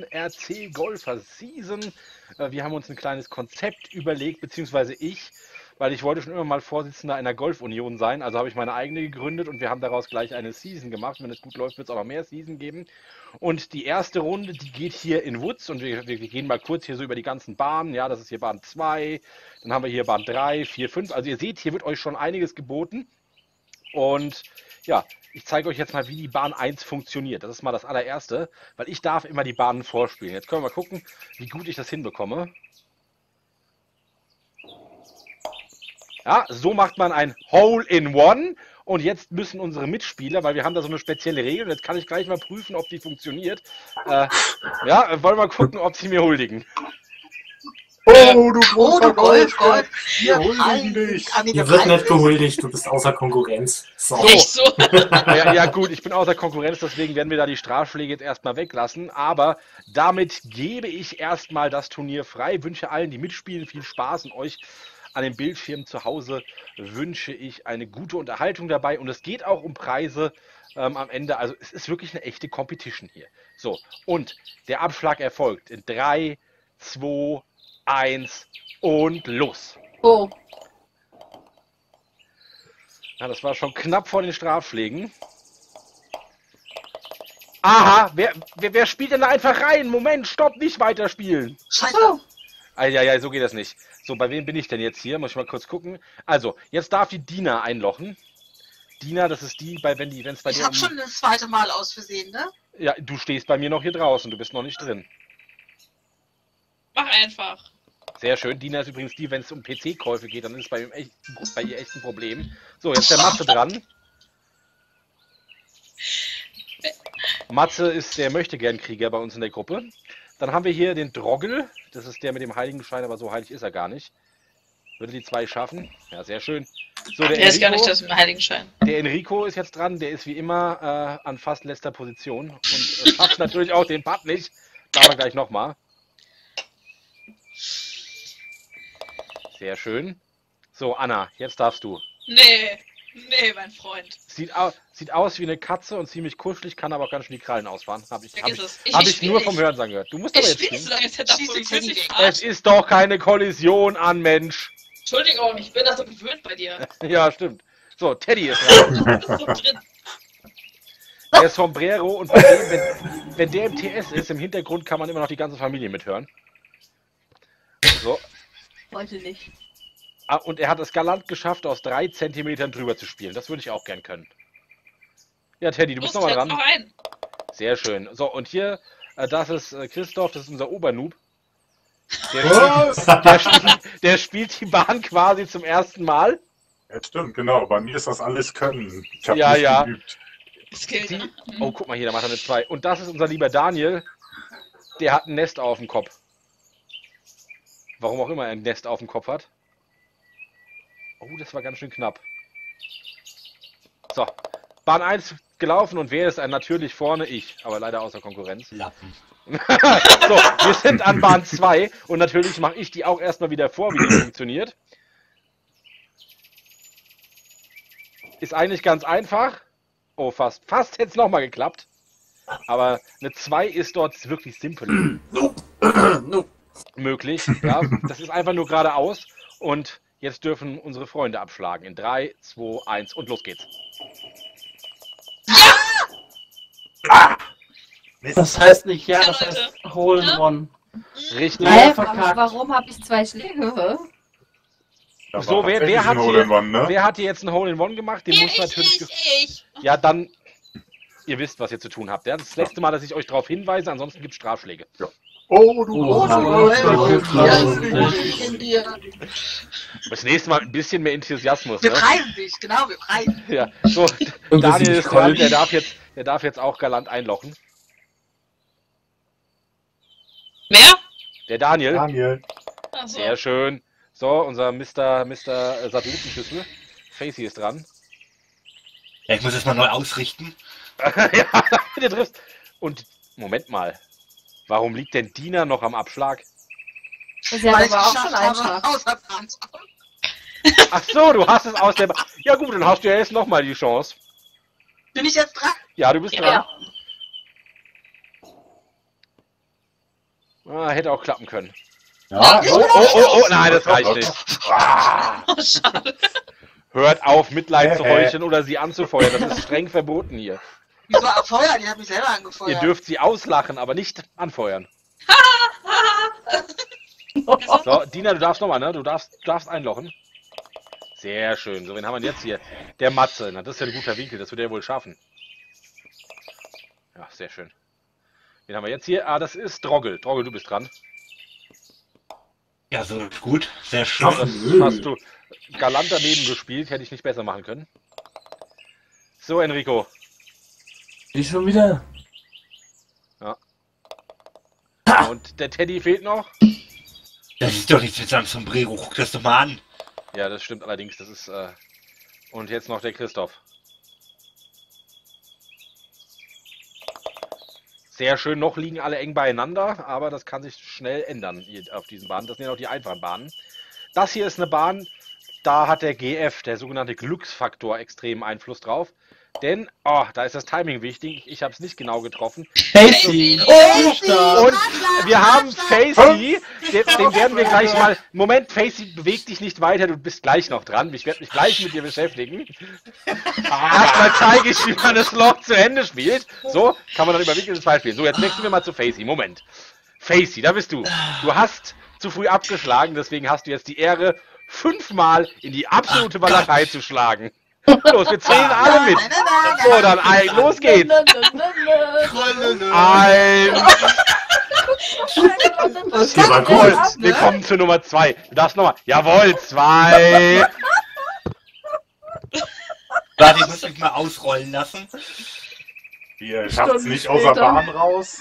neuen RC Golfer Season. Wir haben uns ein kleines Konzept überlegt, beziehungsweise ich, weil ich wollte schon immer mal Vorsitzender einer Golfunion sein, also habe ich meine eigene gegründet und wir haben daraus gleich eine Season gemacht. Wenn es gut läuft, wird es auch noch mehr Season geben. Und die erste Runde, die geht hier in Woods und wir gehen mal kurz hier so über die ganzen Bahnen. Ja, das ist hier Bahn 2, dann haben wir hier Bahn 3, 4, 5. Also ihr seht, hier wird euch schon einiges geboten. Und ja, ich zeige euch jetzt mal, wie die Bahn 1 funktioniert. Das ist mal das allererste, weil ich darf immer die Bahnen vorspielen. Jetzt können wir mal gucken, wie gut ich das hinbekomme. Ja, so macht man ein Hole-in-One. Und jetzt müssen unsere Mitspieler, weil wir haben da so eine spezielle Regel, jetzt kann ich gleich mal prüfen, ob die funktioniert. Ja, wollen wir mal gucken, ob sie mir huldigen. Oh, du großer Golf! Wir huldigen dich! Hier wird nicht gehuldigt, du bist außer Konkurrenz. So. Echt so? Ja, gut, ich bin außer Konkurrenz, deswegen werden wir da die Strafschläge jetzt erstmal weglassen. Aber damit gebe ich erstmal das Turnier frei. Wünsche allen, die mitspielen, viel Spaß und euch an den Bildschirmen zu Hause wünsche ich eine gute Unterhaltung dabei. Und es geht auch um Preise am Ende. Also es ist wirklich eine echte Competition hier. So, und der Abschlag erfolgt in 3, 2, 1 und los. Oh. Ja, das war schon knapp vor den Strafschlägen. Aha, wer spielt denn da einfach rein? Moment, stopp, nicht weiterspielen. Scheiße. Ja, so geht das nicht. So, bei wem bin ich denn jetzt hier? Muss ich mal kurz gucken. Also, jetzt darf die Dina einlochen. Dina, das ist die, wenn es bei dir... Ich habe schon das zweite Mal aus Versehen, ne? Ja, du stehst bei mir noch hier draußen, du bist noch nicht drin. Mach einfach. Sehr schön. Dina ist übrigens die, wenn es um PC-Käufe geht, dann ist es bei ihr echt ein Problem. So, jetzt der Matze dran. Matze ist der Möchtegern-Krieger bei uns in der Gruppe. Dann haben wir hier den Droggel. Das ist der mit dem Heiligenschein, aber so heilig ist er gar nicht. Würde die 2 schaffen. Ja, sehr schön. So, Der ist gar nicht das mit dem Heiligenschein. Der Enrico ist jetzt dran. Der ist wie immer an fast letzter Position. Und schafft natürlich auch den Putt nicht. Machen wir gleich nochmal. Sehr schön. So, Anna, jetzt darfst du. Nee, mein Freund. Sieht aus wie eine Katze und ziemlich kuschelig, kann aber auch ganz schön die Krallen ausfahren. Hab ich Ich nur vom Hörensagen gehört. Du musst aber jetzt spiele spielen. so lange Setup Schieß und den ich König. Es ist doch keine Kollision an, Mensch. Entschuldigung, ich bin das so gewöhnt bei dir. Ja, stimmt. So, Teddy ist dran. Du bist so drin. Der ist Sombrero und bei dem, wenn der im TS ist, im Hintergrund kann man immer noch die ganze Familie mithören. So. Heute nicht. Ah, und er hat es galant geschafft, aus 3 Zentimetern drüber zu spielen. Das würde ich auch gern können. Ja, Teddy, du bist nochmal dran. Noch ein. Sehr schön. So, und hier, das ist Christoph, das ist unser Obernoob. Der spielt die Bahn quasi zum ersten Mal. Ja, stimmt, genau. Bei mir ist das alles Können. Ich habe Ja, nicht ja. geübt. Skill, ne? Oh, guck mal hier, da macht er eine 2. Und das ist unser lieber Daniel. Der hat ein Nest auf dem Kopf. Warum auch immer er ein Nest auf dem Kopf hat. Oh, das war ganz schön knapp. So, Bahn 1 gelaufen und wer ist natürlich vorne? Ich, aber leider außer Konkurrenz. Lappen. So, wir sind an Bahn 2 und natürlich mache ich die auch erstmal wieder vor, wie die funktioniert. Ist eigentlich ganz einfach. Oh, fast hätte es nochmal geklappt. Aber eine 2 ist dort wirklich simpel möglich. Ja, das ist einfach nur geradeaus und jetzt dürfen unsere Freunde abschlagen. In 3, 2, 1 und los geht's. Das heißt nicht ja, Ja, das Leute. heißt Hole in One. Richtig. Hä? verkackt. Warum habe ich 2 Schläge? Da So, war tatsächlich wer hat ein Hole-in-One, ne? wer hat hier jetzt ein Hole-in-One gemacht? Den muss natürlich... Ich. Ja, dann... Ihr wisst, was ihr zu tun habt. Ja? Das ist das letzte Mal, dass ich euch darauf hinweise, ansonsten gibt es Strafschläge. Oh, du Oh, großer Golf. Ja, Golf. ich in dir. Das nächste Mal ein bisschen mehr Enthusiasmus. Wir Ne? preisen dich, genau, wir preisen. Ja, so, Daniel ist dran, der darf jetzt auch galant einlochen. Wer? Der Daniel, Daniel. Achso. sehr schön. So, unser Mr. Satellitenschüssel. Facey ist dran. Ja, ich muss das mal neu ausrichten. Ja, der trifft. Und, Moment mal. Warum liegt denn Dina noch am Abschlag? Sie hat aber auch schon einen Schlag. Außer Franz. Ach so, du hast es aus der... Ja gut, dann hast du ja jetzt nochmal die Chance. Bin ich jetzt dran? Ja, du bist dran. Ja. Ah, hätte auch klappen können. Ja, Oh, nein, das reicht nicht. Oh, schade. Hört auf, Mitleid zu heucheln oder sie anzufeuern. Das ist streng verboten hier. Wieso abfeuern? Die hat mich selber Ihr angefeuert. dürft sie auslachen, aber nicht anfeuern. So, Dina, du darfst nochmal, ne? Du darfst einlochen. Sehr schön. So, wen haben wir denn jetzt hier? Der Matze. Na, das ist ja ein guter Winkel. Das wird er wohl schaffen. Ja, sehr schön. Wen haben wir jetzt hier? Ah, das ist Droggel. Droggel, du bist dran. Ja, so gut. Sehr schön. Ach, Das nö. hast du galant daneben gespielt. Hätte ich nicht besser machen können. So, Enrico. Ich schon wieder. Und der Teddy fehlt noch. Das ist doch nichts mit seinem Sombrero. Guck das doch mal an. Ja, das stimmt allerdings. Das ist. Und jetzt noch der Christoph. Sehr schön. Noch liegen alle eng beieinander, aber das kann sich schnell ändern hier auf diesen Bahnen. Das sind ja auch die einfachen Bahnen. Das hier ist eine Bahn, da hat der GF, der sogenannte Glücksfaktor, extremen Einfluss drauf. Denn, da ist das Timing wichtig. Ich habe es nicht genau getroffen. Facey! Oh, Und wir haben Facey, den werden wir gleich mal... Moment, Facey, beweg dich nicht weiter, du bist gleich noch dran. Ich werde mich gleich mit dir beschäftigen. Erstmal zeige ich, wie man das Loch zu Ende spielt. So, kann man dann überwickeltes Fall spielen. So, jetzt wechseln wir mal zu Facey. Moment. Facey, da bist du. Du hast zu früh abgeschlagen, deswegen hast du jetzt die Ehre, 5-mal in die absolute Walachei zu schlagen. Los, wir zählen alle mit. So, dann los geht's. Die war Jawohl, gut. wir kommen zu Nummer 2. Du darfst nochmal. Jawohl, 2. Warte, ich muss mich mal ausrollen lassen. Ihr schafft es nicht außer Bahn raus.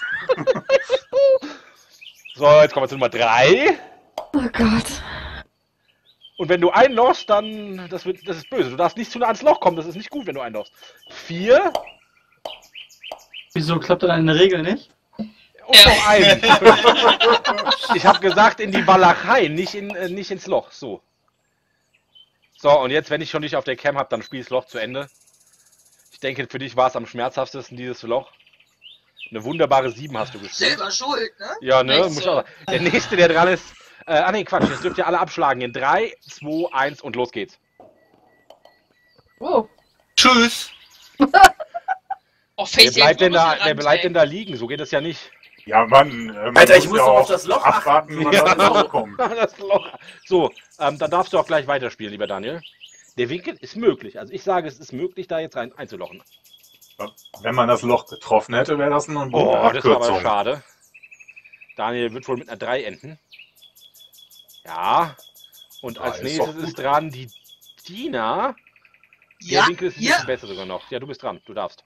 So, jetzt kommen wir zu Nummer 3. Oh Gott. Und wenn du einlochst, dann, das ist böse. Du darfst nicht zu nah ans Loch kommen, das ist nicht gut, wenn du einlochst. 4. Wieso klappt dann eine Regel nicht? Und noch 1. Ich habe gesagt, in die Walachei, nicht ins Loch. So. So, und jetzt, wenn ich schon dich auf der Cam habe, dann spiel das Loch zu Ende. Ich denke, für dich war es am schmerzhaftesten, dieses Loch. Eine wunderbare 7 hast du gespielt. Selber schuld, ne? Ja, ne? Nicht Muss so. auch sagen. Der nächste, der dran ist. Nee, Quatsch, jetzt dürft ihr alle abschlagen. In 3, 2, 1 und los geht's. Oh. Tschüss. Oh, Wer Facey, bleibt, denn da, ran, wer bleibt ey. denn da liegen? So geht das ja nicht. Ja, Mann. Man Alter, ich muss ja doch auf auch das Loch abwarten, wann Ja. das Loch kommt. Das Loch. So, dann darfst du auch gleich weiterspielen, lieber Daniel. Der Winkel ist möglich. Also ich sage, es ist möglich, da jetzt rein einzulochen. Wenn man das Loch getroffen hätte, wäre das eine Oh, das war aber Abkürzung. schade. Daniel wird wohl mit einer 3 enden. Ja. Und Ja, als ist nächstes doch gut. ist dran die Dina. Der Ja, Winkel ist ein hier. bisschen besser sogar noch. Ja, du bist dran. Du darfst.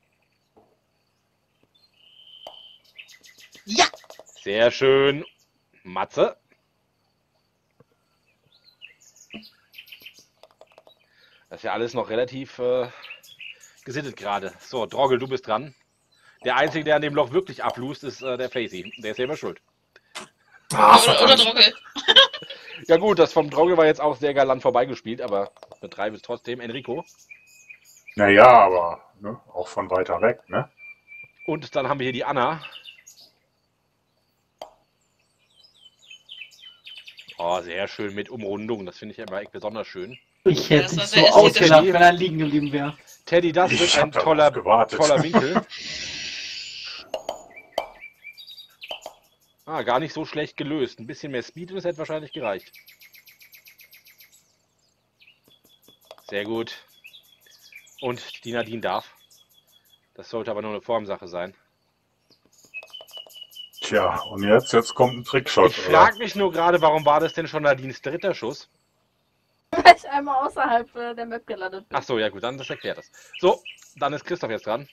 Ja. Sehr schön. Matze. Das ist ja alles noch relativ gesittet gerade. So, Droggel, du bist dran. Der Einzige, der an dem Loch wirklich ablust, ist der Facey. Der ist selber schuld. Ah, Oder Droggel. Ja gut, das vom Droggel war jetzt auch sehr galant vorbeigespielt, aber eine 3 ist trotzdem Enrico. Naja, aber ne, auch von weiter weg, ne? Und dann haben wir hier die Anna. Oh, sehr schön mit Umrundung. Das finde ich immer echt besonders schön. Ich hätte Das dich war so sehr ausgelacht, ästhetisch. wenn er liegen geblieben wäre. Teddy, das Ich wird hab ein darauf toller gewartet. Winkel. Ah, gar nicht so schlecht gelöst. Ein bisschen mehr Speed und es hätte wahrscheinlich gereicht. Sehr gut. Und die Nadine darf. Das sollte aber nur eine Formsache sein. Tja, und jetzt kommt ein Trickshot. Ich frage mich nur gerade, warum war das denn schon Nadines 3. Schuss? Weil ich einmal außerhalb der Map gelandet bin. Ach so, ja gut, dann das erklärt das. So, dann ist Christoph jetzt dran.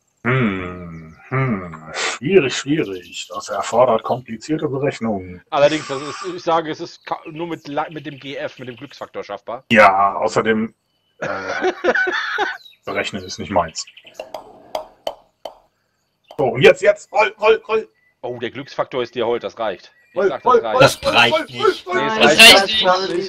Schwierig. Das erfordert komplizierte Berechnungen. Allerdings, das ist, ich sage, es ist nur mit dem GF, mit dem Glücksfaktor schaffbar. Ja, außerdem berechnen ist nicht meins. So, und jetzt, roll. Oh, der Glücksfaktor ist dir heute, das reicht. Ich Roll, sag, roll, das reicht. Das reicht nicht. Nee, Nein, es Das reicht. reicht nicht. Oh,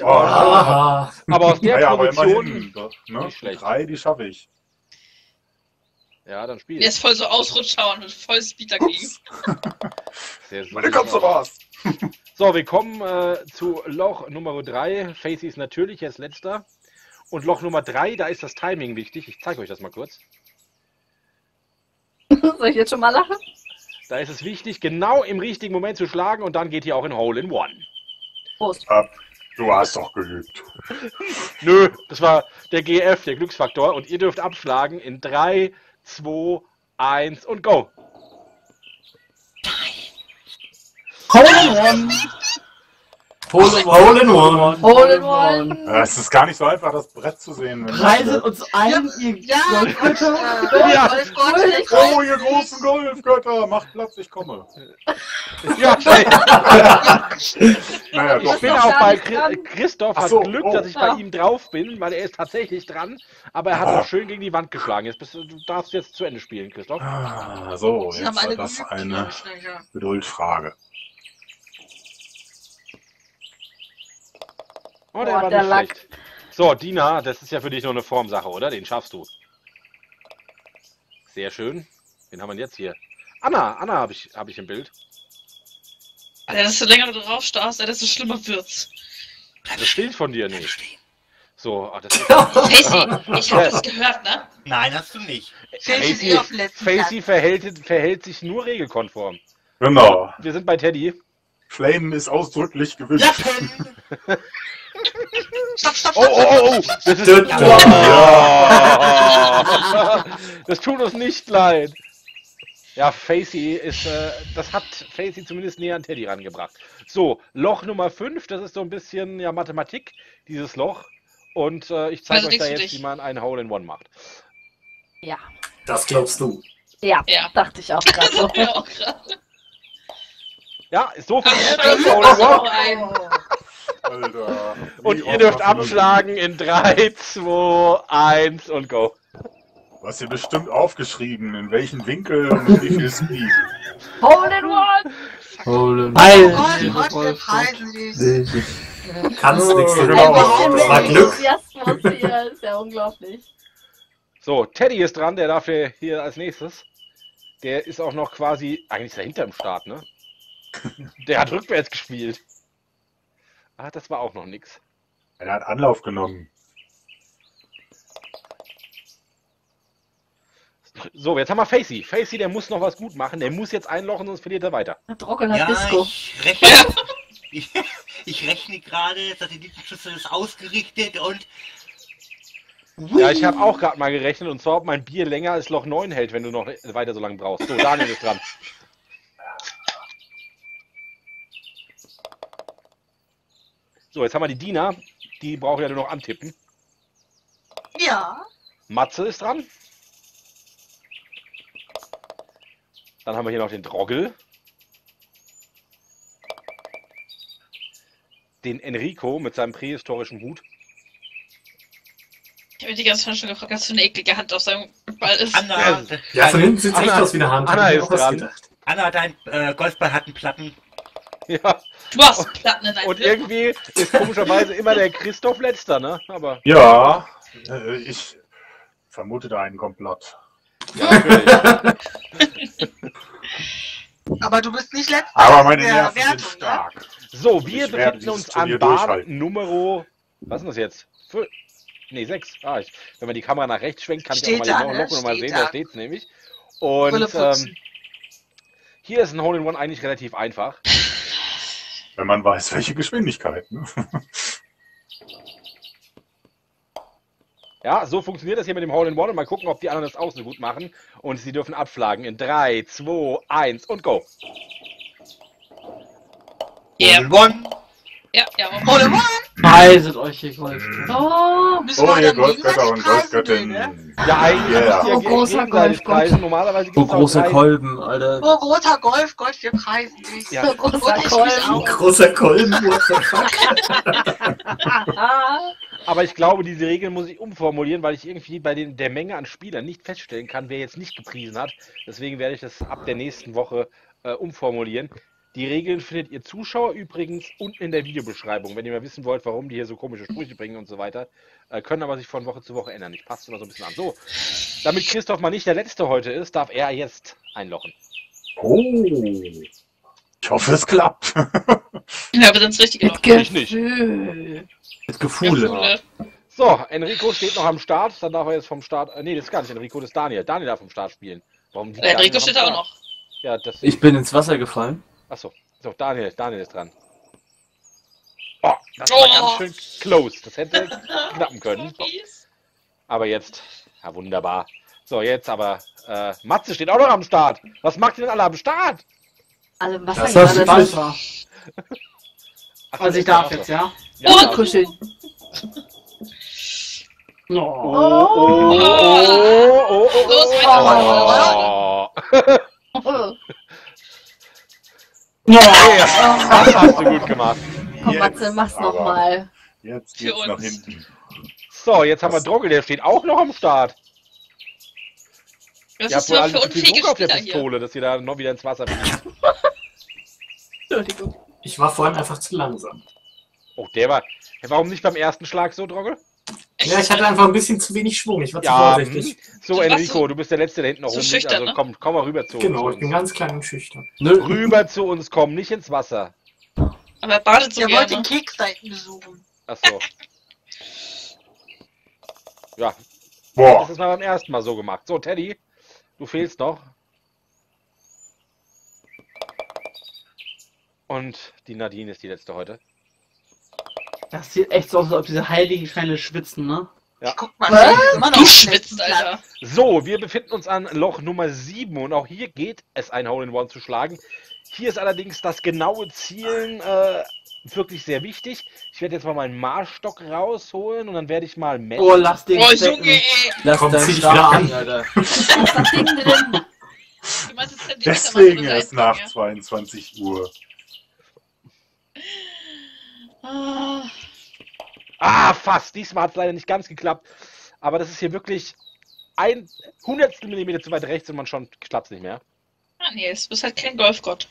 Aber aus der naja, aber Position. immerhin. Ne? Nicht schlecht. 3, die schaffe ich. Ja, dann spiel. Der ist voll so Ausrutscher und mit voll Speed dagegen. Sehr, sehr Wann kommst du raus? So, wir kommen zu Loch Nummer 3. Facey ist natürlich jetzt letzter. Und Loch Nummer 3, da ist das Timing wichtig. Ich zeige euch das mal kurz. Soll ich jetzt schon mal lachen? Da ist es wichtig, genau im richtigen Moment zu schlagen und dann geht ihr auch in Hole in One. Prost. Du hast doch geübt. Nö, das war der GF, der Glücksfaktor. Und ihr dürft abschlagen in 3, 2, 1 und go. Hole in One! Hole in One. Hole in One! Es ist gar nicht so einfach, das Brett zu sehen. wenn Preiset uns ein, ihr Ja, Golfgötter! Ja. Oh, ihr großen Golfgötter, macht Platz, ich komme. Ja, Naja, ich doch. bin noch auch gar bei nicht dran. Christoph, Ach hat so, Glück, oh. dass ich bei Ja. ihm drauf bin, weil er ist tatsächlich dran, aber er hat noch schön gegen die Wand geschlagen. Jetzt du darfst jetzt zu Ende spielen, Christoph. So, Sie jetzt haben war alle das geübt, eine glaub ich, ja. Geduldfrage. Oh, der Boah, war der nicht Lack. schlecht. So, Dina, das ist ja für dich nur eine Formsache, oder? Den schaffst du. Sehr schön. Wen haben wir denn jetzt hier? Anna habe ich im Bild. Alter, desto länger du drauf starrst, desto schlimmer wird's. Das Bild von dir nicht. So, das ist Facey, ich hab das gehört, ne? Nein, hast du nicht. Facey ist eh auf dem letzten Facey verhält sich nur regelkonform. Genau. Wir sind bei Teddy. Flamen ist ausdrücklich gewünscht. Platz. Stopp. Oh. Das ist Ja. Das tut uns nicht leid. Ja, Facey ist, das hat Facey zumindest näher an Teddy rangebracht. So, Loch Nummer 5, das ist so ein bisschen ja Mathematik, dieses Loch. Und ich zeige Also euch da nichts für jetzt, dich. wie man einen Hole in One macht. Ja. Das glaubst du. Ja, Ja. dachte ich auch gerade so. Ja, auch gerade. Ja, ist so funktioniert Scheiße, das Hole in noch One. ein. Alter. Und Wie ihr oft dürft hast du das- abschlagen in 3, 2, 1 und go. Du hast dir bestimmt aufgeschrieben, in welchen Winkel und mit wie viel Speed. Hole in One! Hole in Oh One! Gott, wir preisen dich. Du kannst nichts Genau. genau. Das war Glück. Enthusiasmus hier ist ja unglaublich. So, Teddy ist dran, der darf hier als nächstes. Der ist auch noch quasi, eigentlich ist er hinter dem Start, ne? Der hat rückwärts gespielt. Ah, das war auch noch nix. Er hat Anlauf genommen. So, jetzt haben wir Facey. Facey, der muss noch was gut machen. Der muss jetzt einlochen, sonst verliert er weiter. Trockener Ja, Disco. ich rechne gerade, Satellitenschüssel ist ausgerichtet und Ja, ich habe auch gerade mal gerechnet, und zwar, ob mein Bier länger als Loch 9 hält, wenn du noch weiter so lange brauchst. So, Daniel ist dran. So, jetzt haben wir die Dina. Die braucht ja nur noch antippen. Ja. Matze ist dran. Dann haben wir hier noch den Droggel. Den Enrico mit seinem prähistorischen Hut. Ich habe mich die ganze Zeit schon gefragt, was für eine eklige Hand auf seinem Ball ist. Anna, Ja, von hinten sieht es echt Anna- aus wie eine Hand. Anna Hab ich ist auch was dran. gedacht. Anna, dein Golfball hat einen Platten. Ja, Du hast Platten in deinem und irgendwie ist komischerweise immer der Christoph letzter, ne? Aber Ja, ich vermute da einen Komplott. ja, natürlich. Aber du bist nicht letzter Aber in meine der Nerven sind Wertung, ne? stark. So, wir Ich werde befinden uns dieses an Turnier Bahn durchhalten. Nummer, was ist denn das jetzt? 6. Wenn man die Kamera nach rechts schwenkt, kann ich Steht auch da, mal die ne? Loch nochmal Steht sehen, da da. steht es nämlich. Brille Und putzen. hier ist ein Hole-in-One eigentlich relativ einfach. Wenn man weiß, welche Geschwindigkeit. Ne? Ja, so funktioniert das hier mit dem Hole-in-One und mal gucken, ob die anderen das auch so gut machen. Und sie dürfen abschlagen in 3, 2, 1 und go. Ja, One. ja. Hole in One. Preiset euch, ihr Golf. Oh, Müssen Oh, wir ihr dann Golfgötter und gegenseitig preisen, ne? Golfgöttinnen. Ja, eigentlich Ja. müsst ihr Oh, großer gegenseitig Golfgott. preisen. Normalerweise So gibt es auch große 3. Kolben, Alter. Oh, roter Golf, Gott, wir preisen dich. Ja. so großer Und ich mich Kolben. Ein auch. großer Kolben, what the fuck? Aber ich glaube, diese Regel muss ich umformulieren, weil ich irgendwie bei der Menge an Spielern nicht feststellen kann, wer jetzt nicht gepriesen hat. Deswegen werde ich das ab der nächsten Woche umformulieren. Die Regeln findet ihr Zuschauer übrigens unten in der Videobeschreibung, wenn ihr mal wissen wollt, warum die hier so komische Sprüche bringen und so weiter. Können aber sich von Woche zu Woche ändern. Ich passe immer so ein bisschen an. So, damit Christoph mal nicht der Letzte heute ist, darf er jetzt einlochen. Oh. Ich hoffe, es klappt. Ja, aber ins Richtige noch. Ich nicht. Mit Gefühle. Gefühle. So, Enrico steht noch am Start, dann darf er jetzt vom Start. Nee, das ist gar nicht Enrico, das ist Daniel. Daniel darf vom Start spielen. Warum liegt Daniel Enrico am steht da Start? auch noch. Ja, das. Ich bin ins Wasser gefallen. Achso. So, Daniel ist dran. Oh, das war ganz schön close. Das hätte knappen können. Aber jetzt, ja wunderbar. So, jetzt aber, Matze steht auch noch am Start. Was macht ihr denn alle am Start? Alle was Das Das hast ist du gerade Wasser. Ach, Also ich das ist darf auch jetzt, so. ja? Ja, Und darf. kuscheln. Oh, Oh. oh, oh, oh, oh, Los, oh, weiter. oh. Ja. Das hast du gut gemacht. Komm, Jetzt Matze, mach's aber. nochmal. Jetzt Für geht's nach uns. hinten. So, jetzt haben wir Drogel, der steht auch noch am Start. Das Ihr habt ist wohl nur alle für zu viel unfähige Druck auf der Spieler hier. Pistole, dass ihr da noch wieder ins Wasser fliegt. Entschuldigung. Ich war vorhin einfach zu langsam. Oh, der war. Warum nicht beim ersten Schlag so, Drogel? Ja, ich hatte einfach ein bisschen zu wenig Schwung. Ich war zu Ja, vorsichtig. so Du warst Enrico, so- du bist der Letzte, der hinten noch so rumliegt. schüchtern, Also ne? komm mal rüber zu Genau, uns. ich bin ganz klein und schüchtern. Rüber zu uns kommen, nicht ins Wasser. Aber er badet so Ihr wollt den gerne. Keksseiten besuchen. Achso. Ja, das Boah. ist mal beim ersten Mal so gemacht. So, Teddy, du fehlst noch. Und die Nadine ist die letzte heute. Das sieht echt so aus, als ob diese Heiligenscheine schwitzen, ne? Ja. Guck mal, Was? der ist immer noch Du auf dem schwitzt, letzten Alter. So, wir befinden uns an Loch Nummer 7 und auch hier geht es, ein Hole-in-One zu schlagen. Hier ist allerdings das genaue Zielen wirklich sehr wichtig. Ich werde jetzt mal meinen Marschstock rausholen und dann werde ich mal messen. Oh, lass den Oh, stecken. Junge, ey. Lass Kommt deinen sich Stab wieder an, an. Alter. Was Ding drin? Du meinst jetzt Zentimeter Deswegen machen, erst oder nach eins 22 Uhr. Ah, Ah, fast. Diesmal hat es leider nicht ganz geklappt. Aber das ist hier wirklich ein Hundertstel Millimeter zu weit rechts und man schon klappt es nicht mehr. Ah, nee, du bist halt kein Golfgott.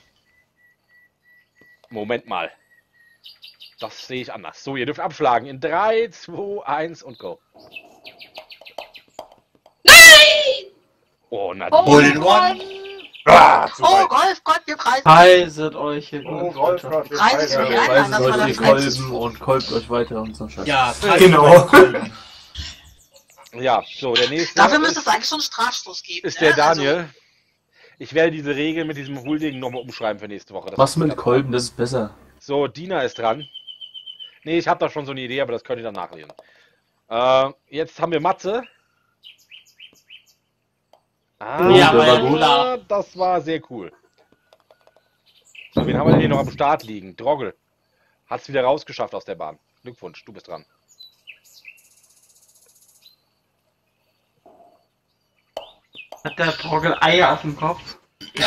Moment mal. Das sehe ich anders. So, ihr dürft abschlagen. In 3, 2, 1 und go. Nein! Oh, Nadine. Hole in one. Ah, zu Oh, weit. Golfgott, wir preisen. Heiset euch hier. Oh, Golfgott, wir Preis ist preisen für die euch. Einladung, das war Leute, das Kolben und kolbt euch weiter und so Scheiß. Ja, Genau. Ja, so, der nächste Dafür müsste ist, es eigentlich schon einen Strafstoß geben. ist der ne? Also, Daniel. Ich werde diese Regel mit diesem Huldigen nochmal umschreiben für nächste Woche. Das Was ist mit klar. Kolben, das ist besser. So, Dina ist dran. Nee, ich habe da schon so eine Idee, aber das könnt ihr dann nachlesen. Jetzt haben wir Matze. Ah, Ja, der war gut. das war sehr cool. So, wen haben wir denn hier noch am Start liegen? Drogel. Hat's wieder rausgeschafft aus der Bahn. Glückwunsch, du bist dran. Hat der Trogel Eier auf dem Kopf?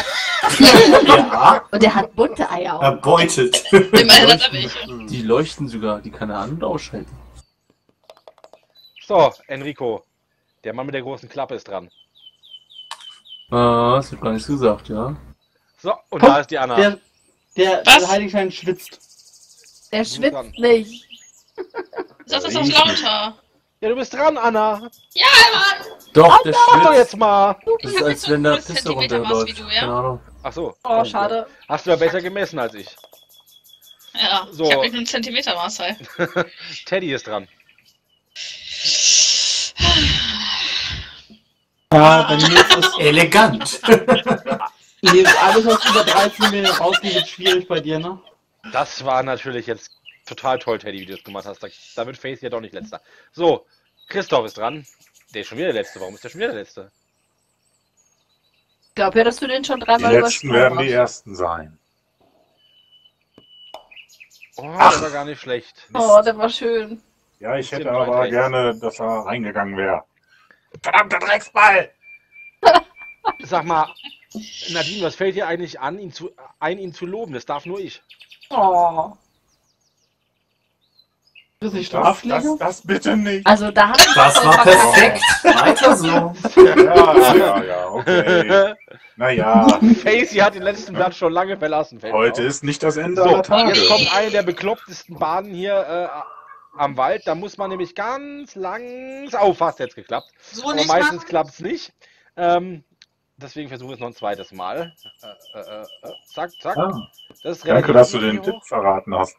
Ja, Und der hat bunte Eier auch. erbeutet. Immerhin hat er welche. Die leuchten sogar, die kann er an- und ausschalten. So, Enrico. Der Mann mit der großen Klappe ist dran. Ah, das wird gar nicht gesagt, ja. So, und Komm, da ist die Anna. Der Was? Heiligenschein schwitzt. Der dran. schwitzt nicht. Sag das auf lauter. Ja, du bist dran, Anna. Doch, der Mach doch schwitzt. jetzt mal. Das ist, als wenn da Cooles Pisse Zentimetermaß runterläuft. wie du, ja? Keine Ahnung. Ach so. Oh, schade. Hast du ja besser gemessen als ich. Ja, So. ich hab nicht nur einen Zentimetermaß halt. Teddy ist dran. Ja, bei mir ist es. Elegant. Nee, alles, was über 13 mm rausgeht, wird schwierig bei dir, ne? Das war natürlich jetzt total toll, Teddy, wie du das gemacht hast. Da wird Face ja doch nicht letzter. So, Christoph ist dran. Der ist schon wieder der Letzte. Warum ist der schon wieder der Letzte? Ich glaube ja, dass du den schon Die dreimal letzten werden die übersprungen ersten sein. Oh, Ach. der war gar nicht schlecht. hast. Oh, der war schön. Ja, ich hätte Sind aber weit rechts. gerne, dass er reingegangen wäre. Verdammter Drecksball! Sag mal, Nadine, was fällt dir eigentlich an, ihn zu loben? Das darf nur ich. Oh. Ist nicht Strafschläge? Das bitte nicht. Also da hat Das war perfekt. Weiter so. Ja, okay. Naja, Facey hat den letzten Platz schon lange verlassen. fällt mir heute auf. ist nicht das Ende So, aller Tage. jetzt kommt eine der beklopptesten Bahnen hier am Wald. Da muss man nämlich ganz langsam... Oh, fast jetzt geklappt. So Aber nicht meistens machen. klappt es nicht. Deswegen versuchen wir es noch ein zweites Mal. Zack, zack. Ah. Das ist Danke, relativ dass du easy den hoch. Tipp verraten hast.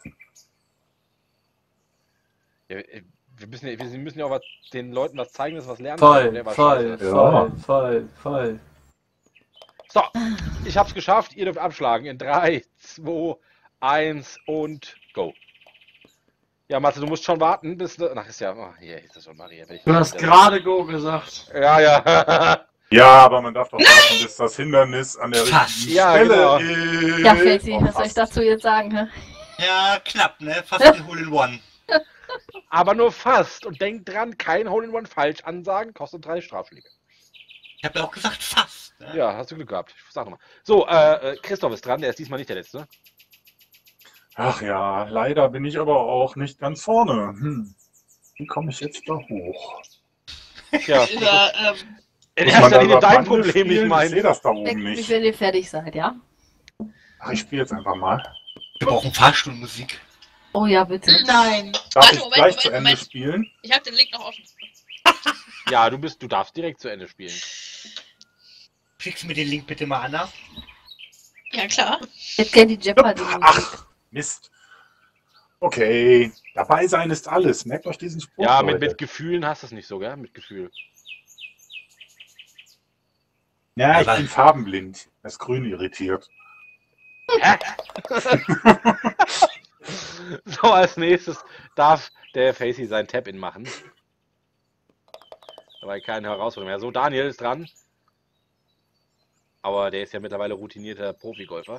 Ja, wir müssen ja auch den Leuten was zeigen, dass sie was lernen. Voll, Der war voll, scheiße. voll, voll, voll. So, ich hab's geschafft. Ihr dürft abschlagen. In 3, 2, 1 und go. Ja, Matze, du musst schon warten, bis... Ach, ist ja... Oh, hier ist das schon, Maria. Du hast gerade Go gesagt. Ja, ja. Ja, aber man darf doch warten, bis das Hindernis an der richtigen Ja, Stelle genau. ist. Ja, Facey, Oh, was soll ich fast. dazu jetzt sagen? Hä? Ja, knapp, ne? Fast ein Hole-in-One. Aber nur fast. Und denkt dran, kein Hole-in-One falsch ansagen, kostet 3 Strafschläge. Ich habe ja auch gesagt fast. Ne? Ja, hast du Glück gehabt. Ich sag nochmal. So, Christoph ist dran, der ist diesmal nicht der Letzte. Ach ja, leider bin ich aber auch nicht ganz vorne. Wie komme ich jetzt da hoch? Ja, Ja, in Muss erster man da Linie über dein Bande Problem, spielen? nicht Ich sehe mein. das da Wie oben nicht. wenn ihr fertig seid, ja? Ach, ich spiele jetzt einfach mal. Wir brauchen Fahrstuhlmusik. Oh ja, bitte. Nein. Darf Warte, ich Moment, gleich Moment, zu Ende Moment. spielen? ich habe den Link noch offen. Ja, du darfst direkt zu Ende spielen. Schickst du mir den Link bitte mal, Anna? Ja, klar. Jetzt kennt die Jeopardy. Ach, Mist. Okay, dabei sein ist alles. Merkt euch diesen Spruch. Ja, Leute. mit Gefühlen hast du es nicht so, gell? Mit Gefühl. Ja, ich Aber- bin farbenblind. Das Grün irritiert. So, als nächstes darf der Facey sein Tap-In machen. Dabei keine Herausforderung mehr. So, Daniel ist dran. Aber der ist ja mittlerweile routinierter Profigolfer.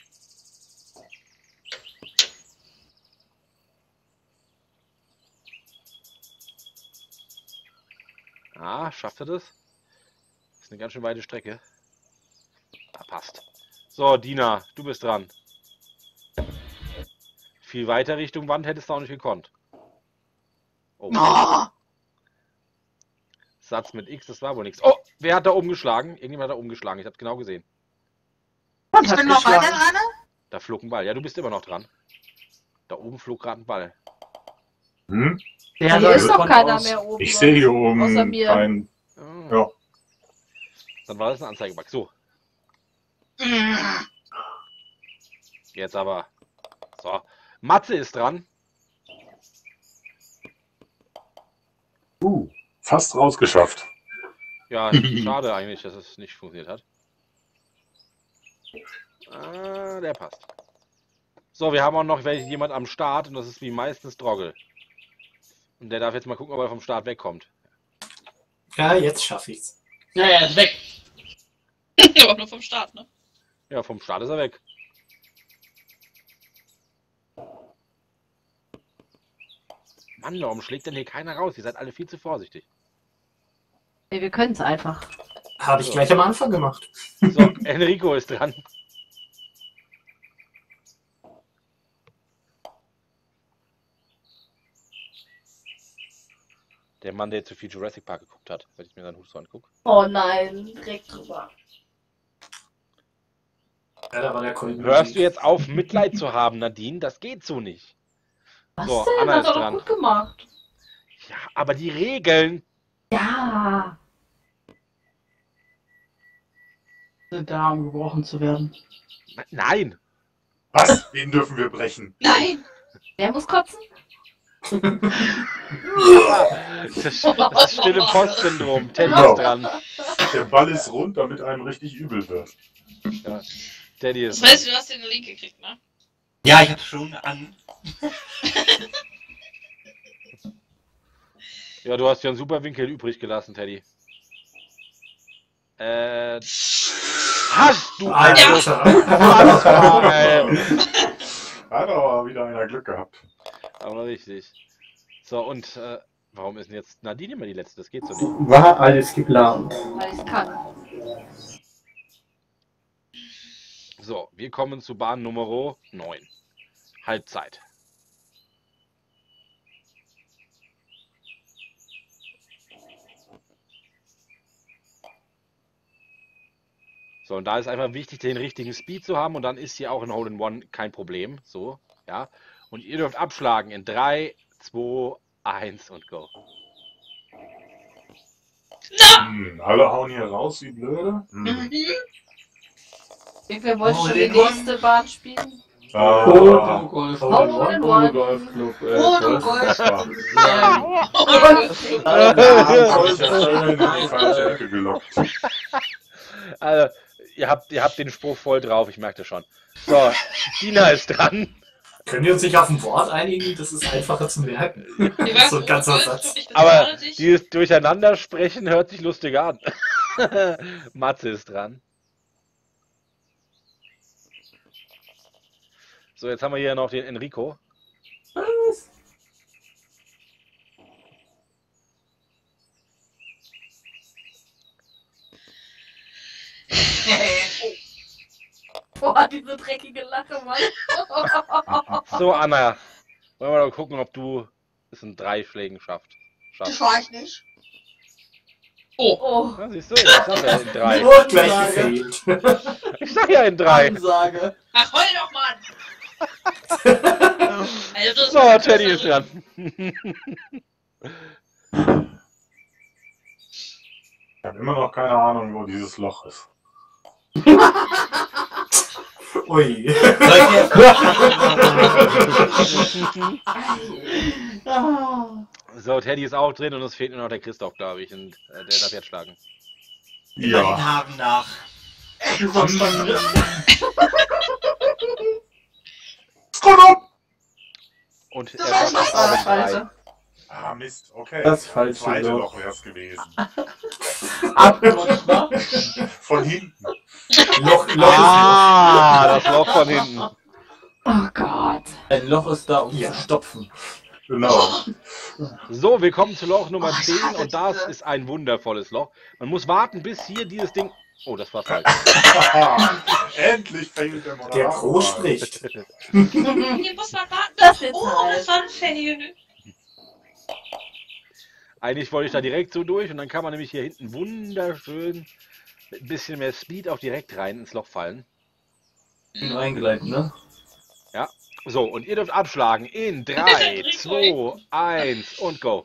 Ah, schafft er das? Das ist eine ganz schön weite Strecke. Ah, passt. So, Dina, du bist dran. Viel weiter Richtung Wand hättest du auch nicht gekonnt. Oh, Oh, Satz mit X, das war wohl nichts. Oh, wer hat da oben geschlagen? Irgendjemand hat da oben geschlagen, ich hab's genau gesehen. ich bin noch weiter dran. Da flog ein Ball. Ja, du bist immer noch dran. Da oben flog gerade ein Ball. Hm? Der Hier ist da doch keiner aus. mehr oben. Ich sehe hier oben Außer mir. ein... Oh. Ja. Dann war das ein Anzeigebug. So, Mm. jetzt aber. So, Matze ist dran. Fast rausgeschafft. Ja, schade eigentlich, dass es nicht funktioniert hat. Ah, der passt. So, wir haben auch noch jemand am Start und das ist wie meistens Droggle. Und der darf jetzt mal gucken, ob er vom Start wegkommt. Ja, jetzt schaffe ich's. Ja, er ist weg. Aber nur vom Start, ne? Ja, vom Start ist er weg. Mann, warum schlägt denn hier keiner raus? Ihr seid alle viel zu vorsichtig. Nee, wir können es einfach. Habe ich gleich am Anfang gemacht. So, Enrico ist dran. Der Mann, der zu viel Jurassic Park geguckt hat, wenn ich mir seinen Hut so angucke. Oh nein, direkt drüber. Ja, da war der Kolben. Hörst du jetzt auf, Mitleid zu haben, Nadine? Das geht so nicht. Was So, denn? Anna Hat ist er doch dran. gut gemacht. Ja, aber die Regeln. Ja. Sind da, um gebrochen zu werden. Nein. Was? Wen dürfen wir brechen? Nein! Wer muss kotzen? Das stille Post-Syndrom. Teddy Genau. ist dran. Der Ball ist rund, damit einem richtig übel wird. Ja. Teddy ist Das dran. heißt, du hast den Link gekriegt, ne? Ja, ich habe schon an. Ja, du hast ja einen super Winkel übrig gelassen, Teddy. Hast du also Alter. ey. Hat aber wieder einer Glück gehabt. Aber richtig. So, und warum ist denn jetzt Nadine immer die Letzte? Das geht so nicht. War alles geplant. Weil ich es kann. So, wir kommen zu Bahn Nummer 9. Halbzeit. So, und da ist einfach wichtig, den richtigen Speed zu haben und dann ist hier auch ein Hole-in-One kein Problem. So, ja. Und ihr dürft abschlagen in 3, 2, 1 und go. Alle hauen hier raus wie blöde. Wir wollten schon die Hole-in-One. nächste Bahn spielen. Bodo Golf Club. Hole-in-One. Bodo Golf Club. Bodo Golf. Hab ich ja schön in die falsche Ecke gelockt. Also, ihr habt den Spruch voll drauf, ich merke das schon. So, Dina ist dran. Können wir uns nicht auf ein Wort einigen? Das ist einfacher zu merken. So ein ganzer Satz. Aber dieses Durcheinandersprechen hört sich lustig an. Matze ist dran. So, jetzt haben wir hier noch den Enrico. Was? Boah, diese dreckige Lache, Mann. So, Anna. Wollen wir mal gucken, ob du es in 3 Schlägen schaffst. Das war ich nicht. Oh. Ja, siehst du, ich sag ja in 3. Und gleich gefehlt. Ich sag ja in 3. Ansage. Ach, heul doch, Mann! Also, das So, ist Teddy ist dran. Ich habe immer noch keine Ahnung, wo dieses Loch ist. Ui. So, Teddy ist auch drin und es fehlt nur noch der Christoph, glaube ich. Und der darf jetzt schlagen. Immer den Ja. Haaren nach. Und er Das war schafft es auch in 3. Scheiße. Ah, Mist, okay. Das falsche zweite Loch. Loch wäre es gewesen. Abgerutscht, wa? Von hinten. Loch Ah, das Loch von hinten. Oh Gott. Ein Loch ist da, um Ja. zu stopfen. Genau. So, wir kommen zu Loch Nummer Oh, 10 schade, und das diese. ist ein wundervolles Loch. Man muss warten, bis hier dieses Ding... Oh, das war falsch. Endlich fehlt der Moderator. Der Pro spricht. Hier muss man warten. Das ist Oh, halt. das war ein Fail. Eigentlich wollte ich da direkt so durch und dann kann man nämlich hier hinten wunderschön mit ein bisschen mehr Speed auch direkt rein ins Loch fallen. Bin eingleiten, ne? So, und ihr dürft abschlagen in 3, 2, 1 und go.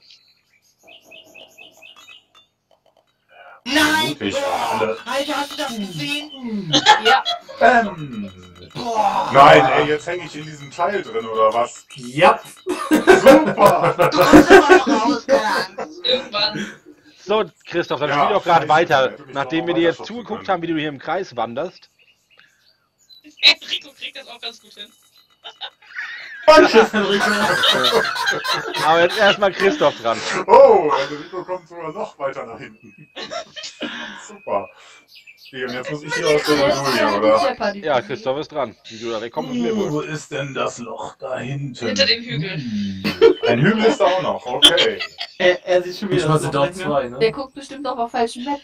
Nein! Ich alle. Alter, hast du das gesehen? Ja. Boah! Nein, ey, jetzt hänge ich in diesem Teil drin, oder was? Ja. Super! Du hast immer noch rausgelernt. Irgendwann. So, Christoph, dann Ja, spiel doch gerade scheiße, weiter. hätte mich Nachdem doch wir dir jetzt weiterschubsen zugeguckt können. haben, wie du hier im Kreis wanderst. Enrico kriegt das auch ganz gut hin. Und tschüss, Enrico. Aber jetzt erstmal Christoph dran. Oh, also Rico kommt sogar noch weiter nach hinten. Super. Okay, und jetzt muss ich hier aus der Bredouille, oder? Ja, Christoph ist dran. Wie du da wegkommst, ist mir wurscht. Wo ist denn das Loch da hinten? Hinter dem Hügel. Ein Hügel ist da auch noch, okay. Er sieht schon wieder Diesmal sind das Loch doch nicht mehr. zwei, Der ne? guckt bestimmt auch auf falschen Bett.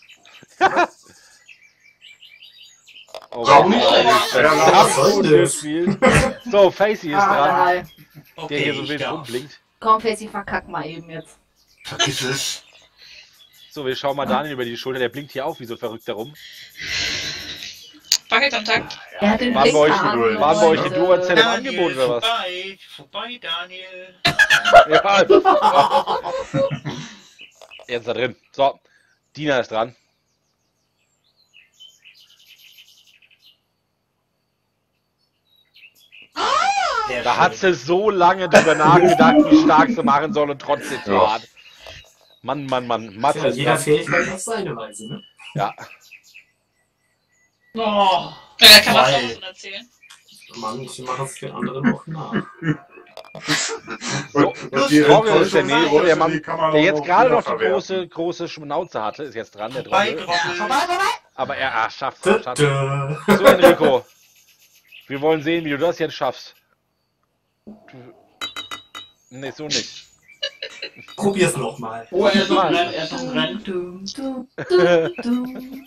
Oh, Warum Mann. nicht? Ja, Was soll Gut das? gespielt. So, Facey ist dran. Nein. Der hier so ich wild darf. rumblinkt. Komm, Facey, verkack mal eben jetzt. Vergiss es. So, wir schauen mal Daniel über die Schulter. Der blinkt hier auch wie so ein Verrückter rum. Wackelt am Tag. Er hat den Waren bei euch- Blinker an, waren bei euch die Leute. Duracell im Angebot oder was? vorbei. Vorbei, Daniel. Ja. Jetzt da drin. So, Dina ist dran. Sehr Da schön. hat sie so lange drüber nachgedacht, wie stark sie machen soll und trotzdem zu Ja. hart. Mann, Mann, Mann. Mathe Ja, ist jeder dran. Fähigkeit auf seine Weise, ne? Ja. Oh. Ja, kann man Weil- auch so erzählen. Manche machen es den anderen auch nach. So, Und die Torge ist der Nächste, Enttäuschungsgeräusche, der Mann, die kann man der auch jetzt noch gerade wieder noch die verwerten. große Schnauze hatte, ist jetzt dran, der Vorbei, Trommel. Trommel. Vorbei. Aber er schafft es. Tü, So, tü. Enrico. Wir wollen sehen, wie du das jetzt schaffst. Nee, so nicht. Probier's nochmal. Oh, er ist noch ein Rennen, er ist noch ein Rennen. Dum, dum, dum, dum.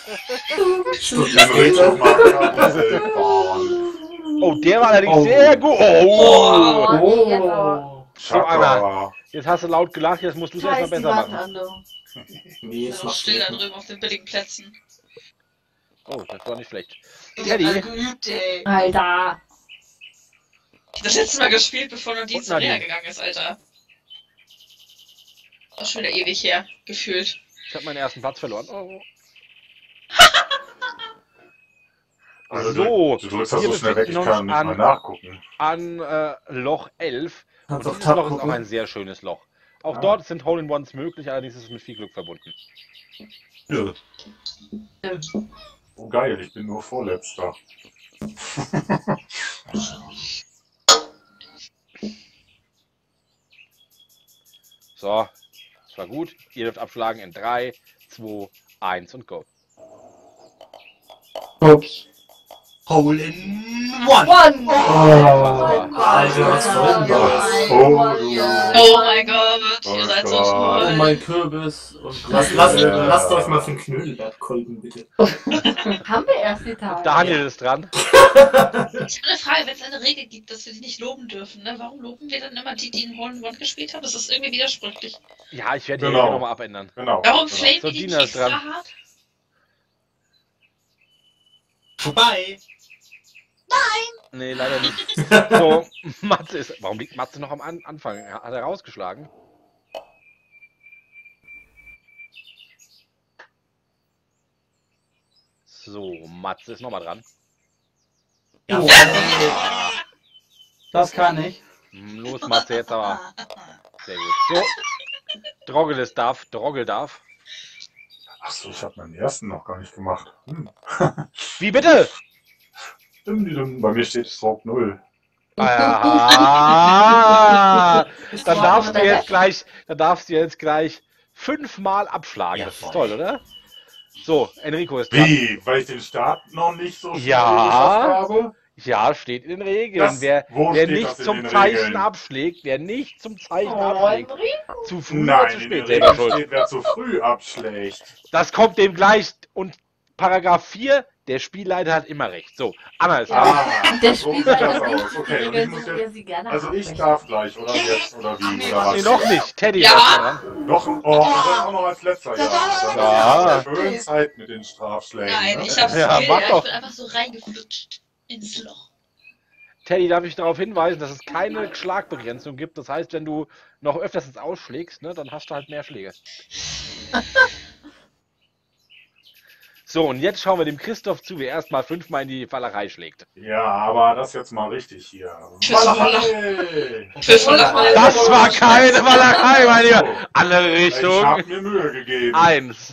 Enrico mag Karussell fahren. Oh, der war allerdings Oh. sehr gut. Oh. Oh, nee, jetzt aber. So, Anna. Chaka. Jetzt hast du laut gelacht, jetzt musst du es Scheiß erstmal die besser Wand machen. an, du. Nee, es So macht still da Sinn. drüben auf den billigen Plätzen. Oh, das war nicht schlecht. Die haben alle Teddy. geübt, ey. Alter. Das letzte Mal gespielt, bevor Nadine Und zu Lea Nadine. gegangen ist, Alter. Auch schon wieder ewig her, gefühlt. Ich habe meinen ersten Platz verloren. Oh. Also So, du drückst das wir so schnell weg, ich befinden kann uns nicht mal nachgucken. an Loch 11. Und Kannst auf dieses Tab Loch ist auch gucken. ein sehr schönes Loch. Auch Ah. dort sind Hole-in-Ones möglich, allerdings ist es mit viel Glück verbunden. Nö. Oh geil, ich bin nur Vorletzter. So, das war gut. Ihr dürft abschlagen in 3, 2, 1 und go. Ups. Hole in one. One! Oh. Alter, was soll denn das? Oh mein Gott, ihr Oh seid so Gott. Oh, toll. mein Kürbis. Und Lasst euch mal für einen Knödelberg kolben, bitte. Haben wir erst die Tage. Daniel ist dran. Ich habe eine Frage, wenn es eine Regel gibt, dass wir die nicht loben dürfen, ne? Warum loben wir dann immer die, die in Hole in One gespielt haben? Das ist irgendwie widersprüchlich. Ja, ich werde die Genau. Regel nochmal abändern. Genau. Warum genau. flamen So, wir die Dina nicht ist extra dran. hart? Vorbei. Nee, leider nicht. So, Matze ist. Warum liegt Matze noch am Anfang? Hat er rausgeschlagen? So, Matze ist nochmal dran. Oh, das kann ich. Los, Matze, jetzt aber. Sehr gut. So, Droggel darf. Achso, ich habe meinen ersten noch gar nicht gemacht. Wie bitte? Bei mir steht Stroke 0. Ah, dann Ja, darfst du aber jetzt gleich 5-mal abschlagen. Das ist toll, oder? So, Enrico ist dran. Wie? Weil ich den Start noch nicht so schnell Ja. geschafft habe? Ja, steht in den Regeln. Wo Wer steht nicht das in zum den Zeichen Regeln? abschlägt, wer nicht zum Zeichen Oh, abschlägt, Enrico. zu früh oder Nein, zu in den spät, selber Regeln schuld. steht, wer zu früh abschlägt. Das kommt dem gleich. Und Paragraph 4, der Spielleiter hat immer recht. So, Anna ist dran. Der so sieht Spielleiter das sieht aus. die Okay, und ich Regeln muss so, wie er sie gerne Also ich haben darf gleich, oder jetzt, oder wie, oder was? Nee, noch nicht. Teddy Ja. ist dran. Noch, oh, und dann auch noch als letzter, ja. Ja. Schön Zeit mit den Strafschlägen. Nein, ne? ich hab's Ja, ja, mach ich doch. bin einfach so reingeflutscht ins Loch. Teddy, darf ich darauf hinweisen, dass es keine Schlagbegrenzung gibt. Das heißt, wenn du noch öfters ins Ausschlägst, ne, dann hast du halt mehr Schläge. So, und jetzt schauen wir dem Christoph zu, wie er erstmal 5-mal in die Fallerei schlägt. Ja, aber das jetzt mal richtig hier. Tschüss, Walachei! Tschüss, Walachei. Das war keine Fallerei, mein Lieber. Andere Ich Richtung. hab mir Mühe gegeben. 1.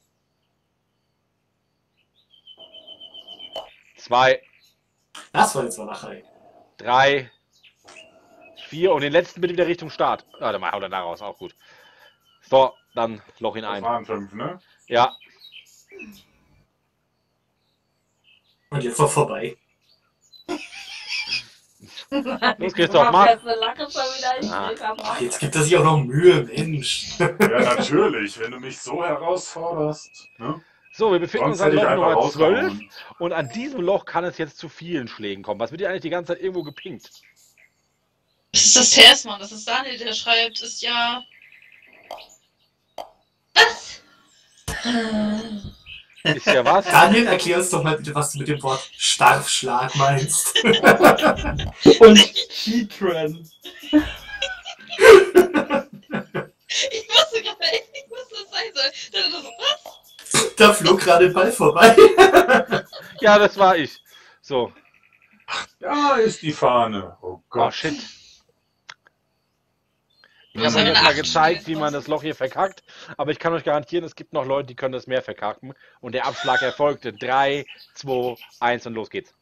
2, Das war jetzt Walachei. 3, 4 und den letzten bitte wieder Richtung Start. Warte mal, oder daraus, auch gut. So, dann Loch ihn Das ein. waren 5, ne? Ja, Und jetzt war vorbei. los Christoph, mach. Jetzt eine Lache schon wieder. Ich Ah. will grad Ach, mal. jetzt gibt er sich auch noch Mühe, Mensch. Ja, natürlich, wenn du mich so herausforderst. Ne? So, wir befinden uns Sonst an hätte ich Loch einfach Nummer 12 rausgehauen. und an diesem Loch kann es jetzt zu vielen Schlägen kommen. Was wird hier eigentlich die ganze Zeit irgendwo gepinkt? Das ist das Tersmann, das ist Daniel, der schreibt, ist ja. Was? Ist ja was? Daniel, erklär uns doch mal bitte, was du mit dem Wort Starfschlag meinst. Und Cheatren. Ich wusste gerade echt nicht, was das sein soll. Dann so, was? Da flog gerade ein Ball vorbei. Ja, das war ich. So, Da ist die Fahne. Oh oh Gott. shit. Ich Das habe euch haben wir jetzt mal eine gezeigt, 8 wie man das Loch hier verkackt, aber ich kann euch garantieren, es gibt noch Leute, die können das mehr verkacken. Und der Abschlag erfolgt in 3, 2, 1 und los geht's.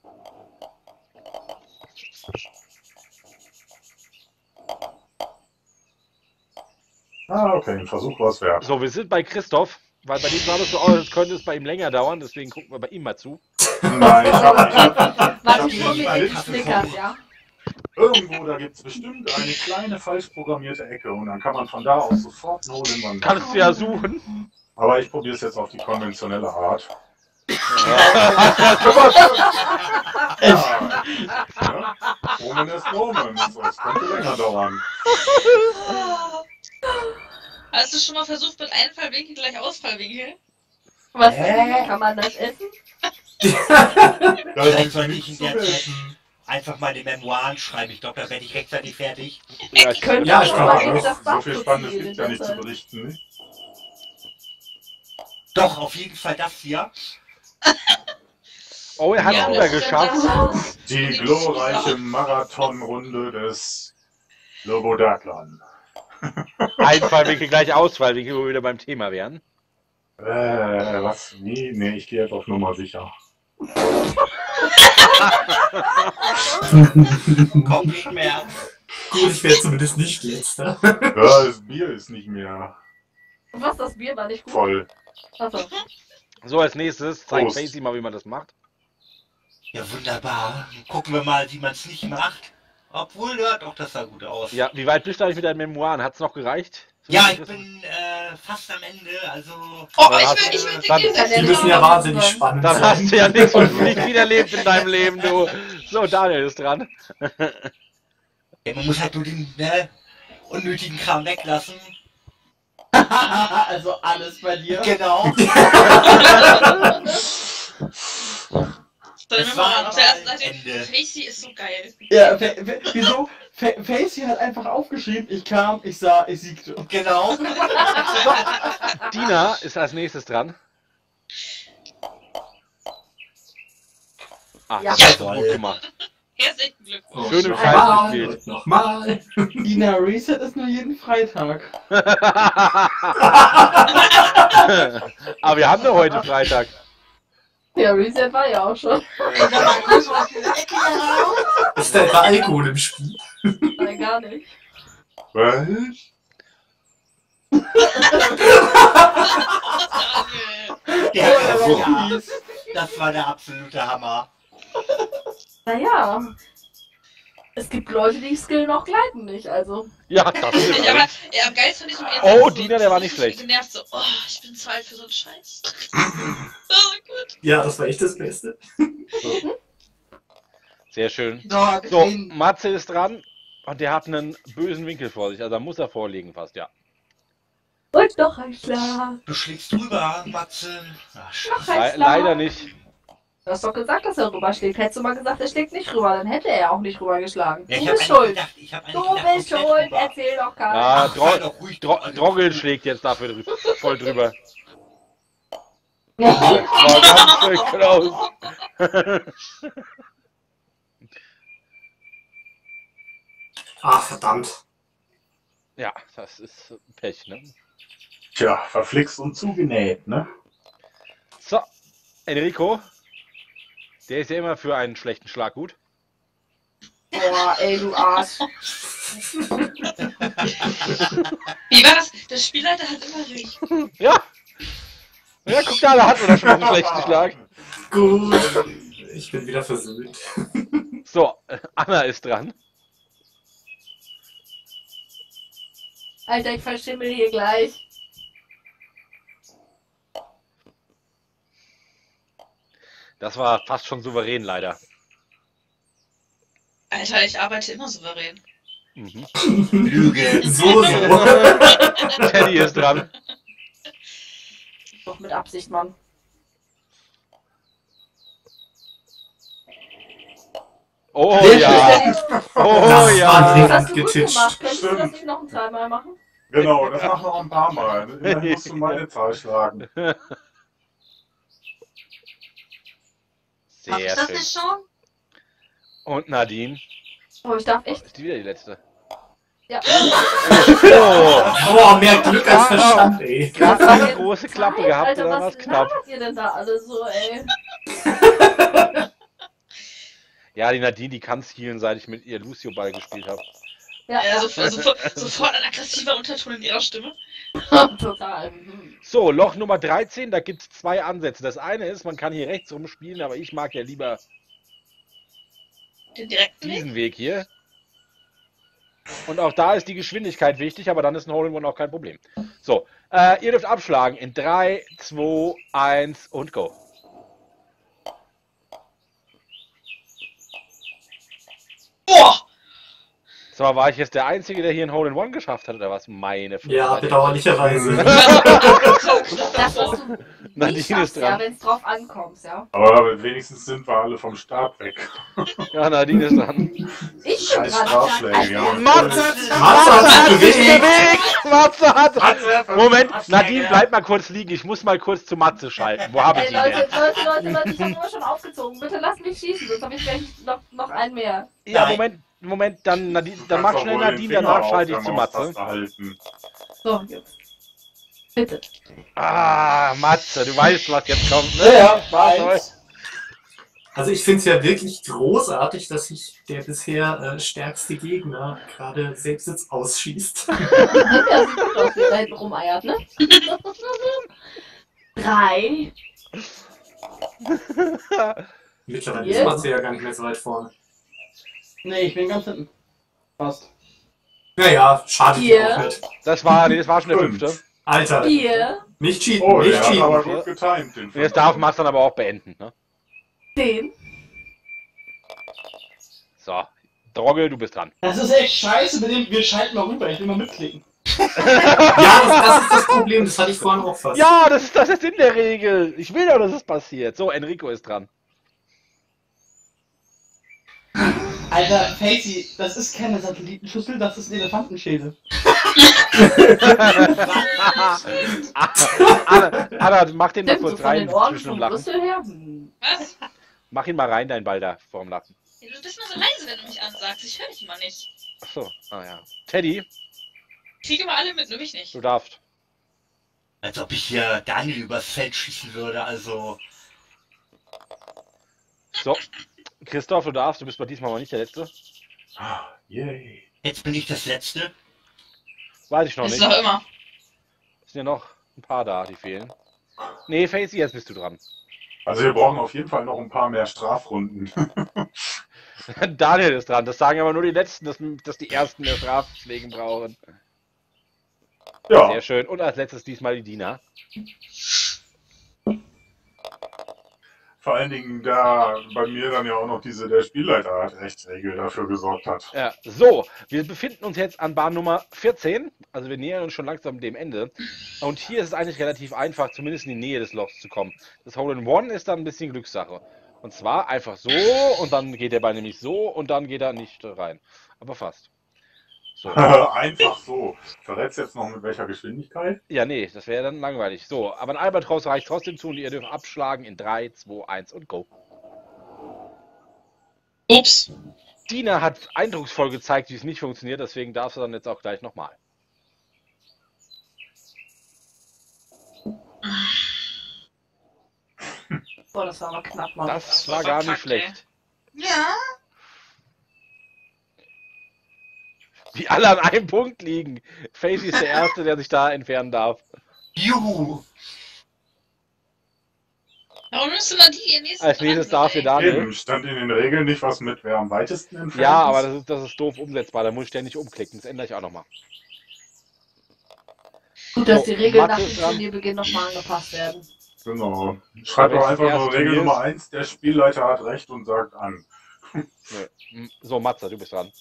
Ah, okay, ein Versuch war es wert. So, wir sind bei Christoph, weil bei dem sah das so aus, als könnte es bei ihm länger dauern, deswegen gucken wir bei ihm mal zu. Nein, ich hab Warte, hab ich hol mir einen den Snickers, ja? Irgendwo, da gibt es bestimmt eine kleine falsch programmierte Ecke und dann kann man von da aus sofort eine Hole-in-One Kannst machen. du ja suchen. Aber ich probiere es jetzt auf die konventionelle Art. Ja. Ja. Omen ist Omen. Das könnte länger dauern. Hast du schon mal versucht mit Einfallwinkel gleich Ausfallwinkel? Was? Kann man das essen? Vielleicht sollte ich in der Zeit einfach mal die Memoiren schreiben. Ich glaube, da werde ich rechtzeitig fertig. Ja, ich Könnte Ja, ich aber glaube jetzt auch. das So Bad viel putzen Spannendes gehen gibt in ja der nicht zu Zeit. berichten. Ne? Doch, auf jeden Fall das hier. Oh, er hat Ja, es das wieder geschafft. Die glorreiche Marathonrunde des Lobodaklan. Einfallwinkel gleich Ausfallwinkel, wo wir wieder beim Thema wären. Was? Nee, nee, ich gehe jetzt auf Nummer sicher. Kopfschmerz. Gut, ich werde zumindest nicht letzter. Ja, das Bier ist nicht mehr Was, das Bier war nicht gut? voll. Achso. So, als nächstes zeigt Prost. Facey mal, wie man das macht. Ja, wunderbar. Gucken wir mal, wie man es nicht macht. Obwohl, ja, doch, das sah gut aus. Ja, wie weit bist du eigentlich mit deinen Memoiren? Hat es noch gereicht? Ja, ich bin fast am Ende, also... Oh, Ja, ich will dann- die Die müssen ja wahnsinnig spannend Dann hast sein. du ja nichts nicht wieder erlebt in deinem Leben, du. So, Daniel ist dran. Ja, man muss halt nur den unnötigen Kram weglassen. Also alles bei dir. Genau. Sollen wir Es war mal aber zuerst ein sagen, Ende. Facey ist so geil. Ja, wieso? Facey hat einfach aufgeschrieben, ich kam, ich sah, ich siegte. Genau. Dina ist als nächstes dran. Ah, Ja. das hast du gut gemacht. Herzlichen Glückwunsch. Schöne Nochmal, Scheiße gespielt. nochmal. Dina Reset ist nur jeden Freitag. Aber wir haben doch heute Freitag. Ja, Reset war ja auch schon. Ich sag mal kurz aus dieser Ecke heraus. Ist da etwa Alkohol im Spiel? Nein, gar nicht. Was? Daniel. Ja, Oh, ja, das war der absolute Hammer. Naja. Es gibt Leute, die skillen auch Gleiten nicht, also. Ja, das ist Ja, aber ja, am geilsten fand ich noch Oh, so Dina, der war nicht schlecht. genervt, so, oh, ich bin zu alt für so einen Scheiß. Oh, gut. Ja, das war echt das Beste. Sehr schön. So, So, in- Matze ist dran und der hat einen bösen Winkel vor sich. Also da muss er vorliegen fast, ja. Und doch ein Schlag. Du schlägst drüber, Matze. Ach, scheiße. Noch ein Schlag. Leider nicht. Du hast doch gesagt, dass er rüberschlägt. Hättest du mal gesagt, er schlägt nicht rüber, dann hätte er auch nicht rübergeschlagen. Ja, Du bist schuld. Du bist schuld, erzähl doch keiner. Ja, Ach, sei doch ruhig. Drogel schlägt jetzt dafür voll drüber. Ja. War ganz schön close. Ach, verdammt. Ja, das ist Pech, ne? Tja, verflixt und zugenäht, ne? So, Enrico. Der ist ja immer für einen schlechten Schlag gut. Boah, ey, du Arsch. Wie war das? Der Spielleiter hat immer recht. Ja. Ja, guck da hat man doch schon mal einen schlechten Schlag. Gut. Ich bin wieder versöhnt. So, Anna ist dran. Alter, ich verschimmel hier gleich. Das war fast schon souverän, leider. Alter, ich arbeite immer souverän. Mhm. Lüge. So. Teddy ist dran. Doch mit Absicht, Mann. Oh Sehr ja. Oh Das ja. war Das hast du gut getitscht. gemacht. Könntest du das Stimmt. nicht noch ein zweimal machen? Genau, das machen wir noch ein paar Mal. Immerhin musst du meine Zahl schlagen. Hab ich Sehr das schön. nicht schon? Und Nadine. Oh, ich darf echt. Ist die wieder die letzte? Ja. Oh, Boah, mehr Glück als Verstand, ey. gerade eine große Klappe Zeit, gehabt, Alter, dann war was es knapp. labert ihr denn da alle so, ey? Ja, die Nadine, die kann healen, seit ich mit ihr Lucio-Ball gespielt habe. Ja, Ja, sofort ein aggressiver Unterton in ihrer Stimme. total. Mhm. So, Loch Nummer 13, da gibt es zwei Ansätze. Das eine ist, man kann hier rechts rumspielen, aber ich mag ja lieber Den direkten Weg. diesen Weg hier. Und auch da ist die Geschwindigkeit wichtig, aber dann ist ein Hole-in-One auch kein Problem. So, ihr dürft abschlagen in 3, 2, 1 und go. Boah! So, war ich jetzt der Einzige, der hier ein Hole-in-One geschafft hat, oder was? Meine Fresse. Ja, bedauerlicherweise. Das, was du Nadine nicht ist schaffst, ja, dran. wenn es drauf ankommt, ja. Aber wenigstens sind wir alle vom Start weg. Ja, Nadine ist dran. Ich bin Scheiß dran. Strafschläge, ja. Matze hat sich bewegt! Matze hat... Matze, Moment, was Nadine, denn? bleib mal kurz liegen. Ich muss mal kurz zu Matze schalten. Wo habe ich Ey, ihn denn? Leute, ich hab immer schon aufgezogen. Bitte lasst mich schießen, sonst habe ich gleich noch einen mehr. Ja, Nein. Moment, dann, Nadine, Du dann kannst mach doch schnell wohl den Nadine, Finger danach auf schalte ich der zu Matze. Maustaste halten. So, jetzt. Bitte. Ah, Matze, du weißt, was jetzt kommt, ne? Ja, Was ja, soll's? Also ich finde es ja wirklich großartig, dass sich der bisher stärkste Gegner gerade selbst jetzt ausschießt. Ja, sieht gut aus, wie er da hinten rumeiert, ne? 3. Mittlerweile Yes. ist Matze ja gar nicht mehr so weit vorne. Nee, ich bin ganz hinten. Fast. Naja, schadet Hier. dir auch nicht. Das war schon der 5. fünfte. Alter, 4. nicht cheaten, Oh, nicht der hat aber cheaten. gut getimt. Den Und jetzt darf Matze dann aber auch beenden, ne? 10. So, Drogel, du bist dran. Das ist echt scheiße, mit dem wir schalten mal rüber. Ich will mal mitklicken. Ja, das ist das Problem, das hatte ich vorhin auch fast. Ja, das ist in der Regel. Ich will doch, dass es passiert. So, Enrico ist dran. Alter, Facey, das ist keine Satellitenschüssel, das ist ein Elefantenschädel. Anna, mach den mal Stimmt, so kurz von rein den Ohren zwischen dem vom Lachen. Brüssel her. Was? Mach ihn mal rein, dein Ball da vorm Lachen. Ja, du bist mal so leise, wenn du mich ansagst. Ich höre dich mal nicht. Achso, ah ja. Teddy, Ich kriege mal alle mit, nur mich nicht. du darfst. Als ob ich hier Daniel übers Feld schießen würde, also. So, Christoph, du darfst. Du bist bei diesmal mal nicht der Letzte. Ah, yay. Jetzt bin ich das Letzte. Weiß ich noch Das ist nicht. doch immer. Es sind ja noch ein paar da, die fehlen. Nee, Facey, jetzt bist du dran. Also wir brauchen auf jeden Fall noch ein paar mehr Strafrunden. Daniel ist dran. Das sagen aber nur die Letzten, dass die Ersten mehr Strafschlägen brauchen. Ja, Sehr schön. Und als letztes diesmal die Dina. vor allen Dingen da bei mir dann ja auch noch der Spielleiter hat Rechtsregel dafür gesorgt hat. Ja, so, wir befinden uns jetzt an Bahn Nummer 14. Also wir nähern uns schon langsam dem Ende. Und hier ist es eigentlich relativ einfach, zumindest in die Nähe des Lochs zu kommen. Das Hole-in-One ist dann ein bisschen Glückssache. Und zwar einfach so und dann geht der Ball nämlich so und dann geht er nicht rein. Aber fast. So. Einfach so. Verrätst jetzt noch mit welcher Geschwindigkeit? Ja, nee, das wäre dann langweilig. So, aber ein Albatros reicht trotzdem zu und ihr dürft abschlagen in 3, 2, 1 und go. Ups. Dina hat eindrucksvoll gezeigt, wie es nicht funktioniert, deswegen darfst du dann jetzt auch gleich nochmal. Boah, das war aber knapp, Mann. Das war gar nicht schlecht. Ja. Wie alle an einem Punkt liegen. Facey ist der Erste, der sich da entfernen darf. Juhu! Warum nimmst du mal die ihr nächsten Als nächstes darf ihr Daniel. Eben, stand in den Regeln nicht was mit, wer am weitesten entfernt Ja, ist. aber das ist doof umsetzbar. Da muss ich ständig umklicken. Das ändere ich auch nochmal. Gut, dass So, die Regeln nach Mathe dem ist dran. Turnierbeginn nochmal angepasst werden. Genau. Schreib doch Welches einfach erste nur Regel Turnier Nummer 1, der Spielleiter hat recht und sagt an. Nö. So, Matze, du bist dran.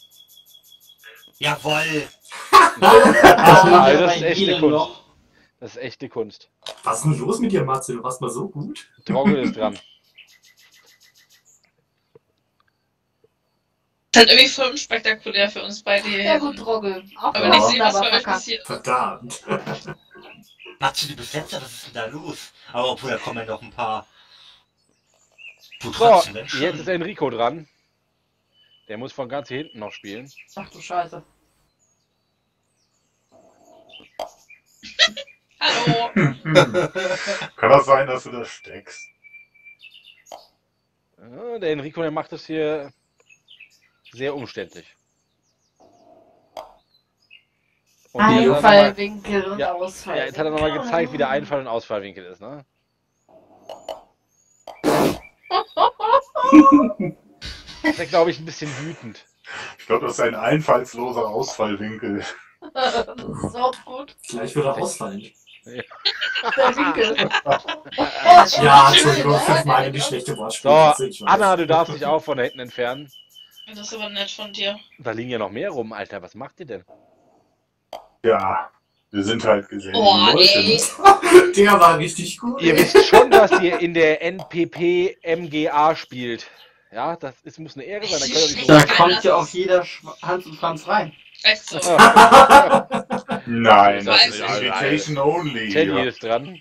Jawoll! Also, das ist echte jedem Kunst. Loch. Das ist echte Kunst. Was ist denn los mit dir, Matze? Du warst mal so gut. Drogel ist dran. Das ist halt irgendwie voll unspektakulär für uns beide hier. Ja gut, Drogel. Auch Aber nicht sehen, was wunderbar bei euch verkackt. passiert. Verdammt. Matze, du bist Letzter, was ist denn da los? Aber obwohl, da kommen ja noch ein paar. Du So, trotzdem, wenn jetzt schon. ist Enrico dran. Der muss von ganz hier hinten noch spielen. Ach du Scheiße. Hallo. Kann das sein, dass du das steckst? Ja, der Enrico, der macht das hier sehr umständlich. Und jetzt hat er nochmal- Einfallwinkel und Ja, Ausfall. ja, jetzt hat er nochmal gezeigt, wie der Einfall- und Ausfallwinkel ist, ne? Das ist, glaube ich, ein bisschen wütend. Ich glaube, das ist ein einfallsloser Ausfallwinkel. Das ist auch gut. Gleich wird er ausfallen. Der Winkel. Ja, Entschuldigung, 5 Mal in die schlechte So, Wortspiele. Anna, du darfst dich auch von da hinten entfernen. Das ist aber nett von dir. Da liegen ja noch mehr rum, Alter. Was macht ihr denn? Ja, wir sind halt gesellige Oh, Leute. ey. Der war richtig gut. Ihr wisst schon, dass ihr in der NPP MGA spielt. Ja, das muss eine Ehre sein. Da könnt ihr nicht Da Ja, kommt das ja ist- auch jeder Hans und Franz rein. Weißt du. Nein, das Weiß ist ich. Invitation only. Teddy Ja. ist dran.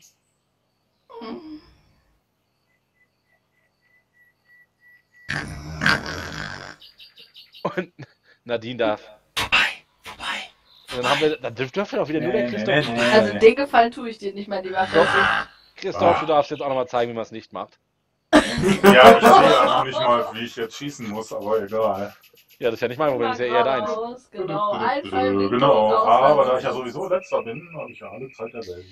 Und Nadine darf. Vorbei. Und dann haben wir, dann dürfte auch wieder nur der Christoph. Also den Gefallen tue ich dir nicht, mein lieber Freddy. Christoph, du darfst jetzt auch nochmal zeigen, wie man es nicht macht. Ja, ich sehe ja noch nicht mal, wie ich jetzt schießen muss, aber egal. Ja, das ist ja nicht mein Problem, das ist ja eher deins. Raus, genau, einfallen, winken Genau, und ausfallen. aber da ich ja sowieso letzter bin, habe ich ja alle Zeit der Welt.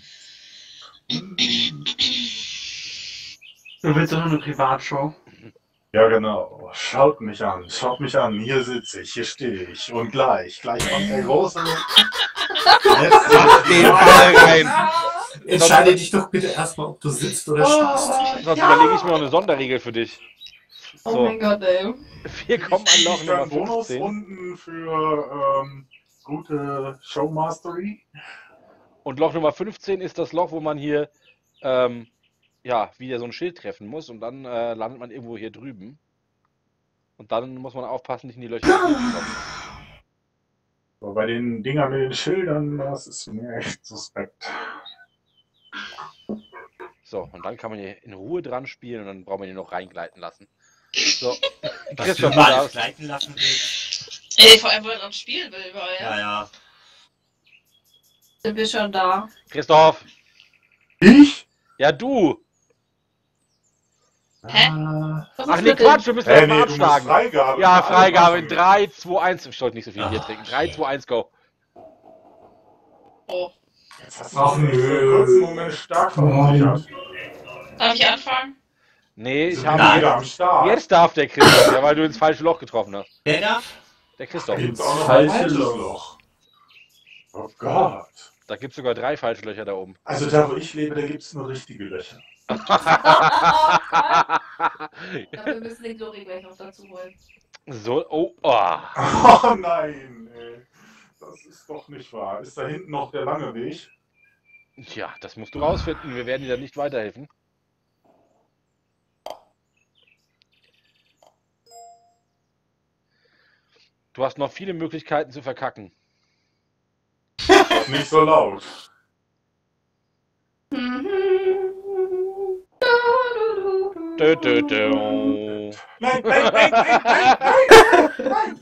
Du willst doch nur eine Privatshow. Ja, genau. Schaut mich an, hier sitze ich, hier stehe ich. Und gleich kommt der große. Mach den Ball rein! Entscheide dich doch bitte erstmal, ob du sitzt oder stehst. Sonst überlege ich mir noch eine Sonderregel für dich. Oh So, mein Gott, ey. wir kommen an Loch Ich Nummer dann 15. Bonusrunden für gute Showmastery. Und Loch Nummer 15 ist das Loch, wo man hier ja, wieder so ein Schild treffen muss und dann landet man irgendwo hier drüben. Und dann muss man aufpassen, nicht in die Löcher zu kommen. Aber bei den Dingern mit den Schildern, das ist mir echt suspekt. So, und dann kann man hier in Ruhe dran spielen und dann brauchen wir den noch reingleiten lassen. So, Was Christoph, du du mal alles darfst. gleiten lassen willst. Ey, vor allem, wo er dran spielen will, überall, Ja, ja. ja. Sind wir schon da? Christoph! Ich? Ja, du! Hä? Was Ach ist nee, mit dem- Quatsch, wir müssen Nee, erstmal du musst abschlagen. Freigabe. Ja, für alle Freigabe in machen. 3, 2, 1. Ich sollte nicht so viel Bier trinken. 3, 2, 1, go. Oh. Jetzt hast Ach, du mich für einen nö. kurzen Moment stark verunsichert. Darf ich anfangen? Nee, ich Sind habe wieder jetzt, am Start. jetzt darf der Christoph, ja, weil du ins falsche Loch getroffen hast. Wer darf? Der Christoph. Gibt's auch noch Falsches ein falsches Loch. Loch. Oh Gott. Da gibt es sogar 3 falsche Löcher da oben. Also da, wo ich lebe, da gibt es nur richtige Löcher. Dafür müssen den Glory gleich noch dazu holen. So, oh. Oh nein, ey. Das ist doch nicht wahr. Ist da hinten noch der lange Weg? Ja, das musst du rausfinden. Wir werden dir da nicht weiterhelfen. Du hast noch viele Möglichkeiten zu verkacken. Nicht so laut. Dö, dö, dö. Nein, nein, nein, nein, nein, nein,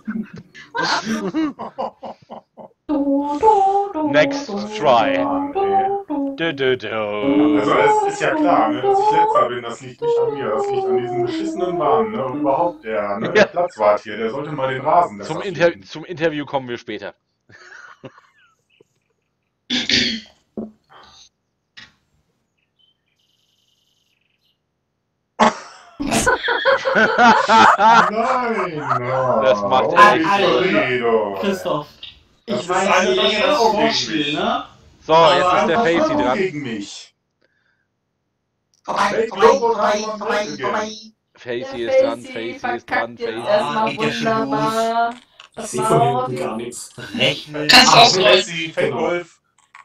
nein. Next try. Mann, ey. Dö, dö, dö. Also es ist ja klar, ne, dass ich letzter bin, das liegt nicht an mir, das liegt an diesen beschissenen Bahnen, ne, und überhaupt der Platzwart hier, der sollte mal den Rasen besser fliegen. Zum Interview kommen wir später. Nein, no. Das macht er echt. Christoph, Das ich ist weiß, eine wie ihr das Verschwörung gegen vorspielt, mich. ne? So, jetzt ist der Facey dran. Gegen mich. Vorbei, vorbei, vorbei, vorbei, vorbei. Facey ist dran, Facey ist dran, verkackt jetzt Facey. erstmal geht ja schon wunderbar. Ich Pass sehe mal von auf. hinten gar nichts. Rechnen. Kannst du ausrollen. Fake Wolf.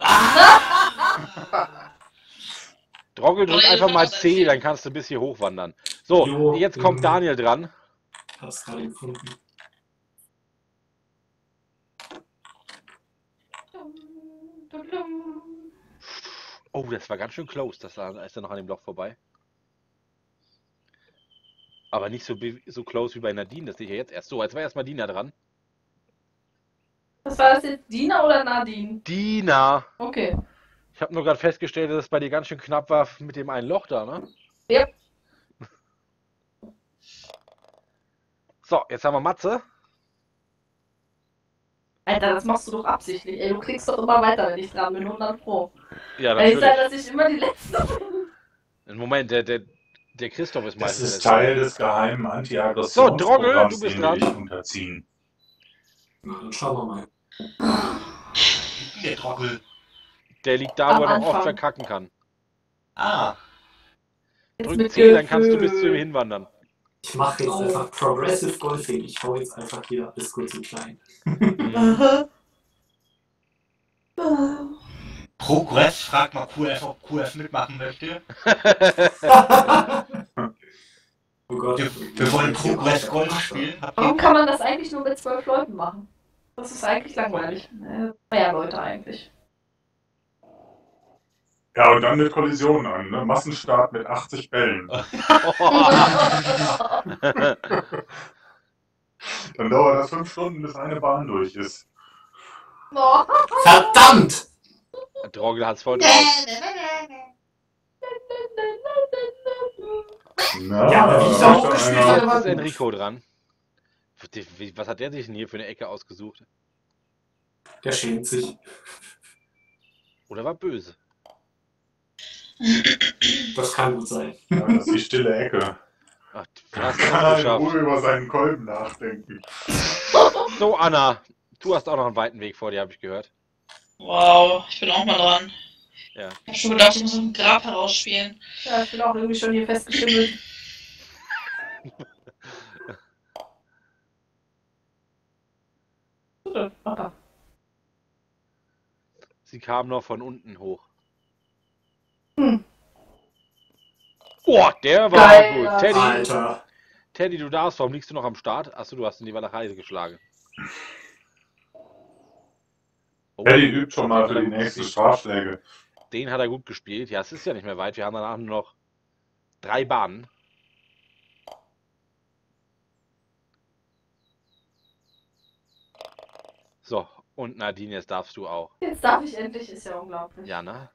Droggle drück Oder einfach mal irgendwas C, erzählen. dann kannst du bis hier hochwandern. So, Jo, jetzt kommt Daniel dran. Hast gerade gefunden. Oh, das war ganz schön close. Das ist ja noch an dem Loch vorbei. Aber nicht so close wie bei Nadine, das sehe ich ja jetzt erst. So, jetzt war erstmal Dina dran. Was war das jetzt? Dina oder Nadine? Dina! Okay. Ich habe nur gerade festgestellt, dass es bei dir ganz schön knapp war mit dem einen Loch da, ne? Ja. So, jetzt haben wir Matze. Alter, das machst du doch absichtlich. Ey, du kriegst doch immer weiter, wenn ich dran bin, 100 Pro. Ja, Weil ich sage, natürlich. dass ich immer die Letzte bin. Moment, der Christoph ist Das meistens ist der Teil des geheimen Anti-Aggressions- So, Droggle, Programms, du bist dem dran. wir dich unterziehen. Na, dann schauen wir mal. Der Trockel. Der liegt da, wo er Am noch oft Anfang. verkacken kann. Ah. Jetzt Drück mit C, dann kannst du bis zu ihm Gefühl. hinwandern. Ich mache jetzt einfach Progressive Golfing. Ich hau jetzt einfach hier alles kurz und klein. Progress, frag mal QF, ob QF mitmachen möchte. Oh Gott. Wir wollen Progress Golf spielen. Warum kann man das eigentlich nur mit 12 Leuten machen? Das ist eigentlich langweilig. Mehr Leute eigentlich. Ja, und dann mit Kollisionen an, ne? Massenstart mit 80 Bällen. Dann dauert das 5 Stunden, bis eine Bahn durch ist. Verdammt! Drogel hat's voll drauf. Na, Ja, aber wie ich da hochgespielt einer- habe, Jetzt war ist gut. Enrico dran. Was hat der sich denn hier für eine Ecke ausgesucht? Der schämt sich. Oder war böse? Das kann gut sein. Ja, das ist die stille Ecke. Ach, du hast Kann es er in geschafft. Ruhe über seinen Kolben nachdenken. So, Anna, du hast auch noch einen weiten Weg vor dir, habe ich gehört. Wow, ich bin auch mal dran. Ja. Ich hab schon gedacht, ich muss ein Grab herausspielen. Ja, ich bin auch irgendwie schon hier festgeschimmelt. Sie kam noch von unten hoch. Hm. Oh, der war Geil, gut. ja. Teddy, Alter. Teddy, du darfst. Warum liegst du noch am Start? Achso, du hast in die Walachei geschlagen. Oh, Teddy übt schon mal für die nächsten Strafschläge. Den hat er gut gespielt. Ja, es ist ja nicht mehr weit. Wir haben danach nur noch 3 Bahnen. So, und Nadine, jetzt darfst du auch. Jetzt darf ich endlich, ist ja unglaublich. Ja, ne?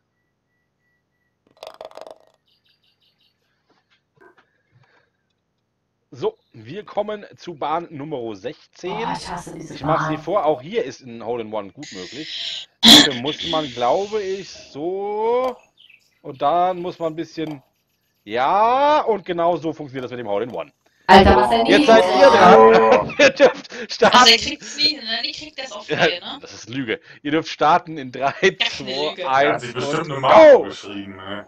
So, wir kommen zu Bahn Nummer 16. Oh, ich hasse diese Ich mache sie Bahn. vor, auch hier ist ein Hole-in-One gut möglich. Dafür muss man, glaube ich, so. Und dann muss man ein bisschen. Ja, und genau so funktioniert das mit dem Hole-in-One. Alter, was denn Jetzt seid ihr dran. Ihr dürft Also starten. er kriegt's nie, ne? Die kriegt das auf Ja, viel, ne? das ist Lüge. Ihr dürft starten in 3, 2, Lüge. Er hat 1 sich bestimmt eine und Marke go! geschrieben. Ne?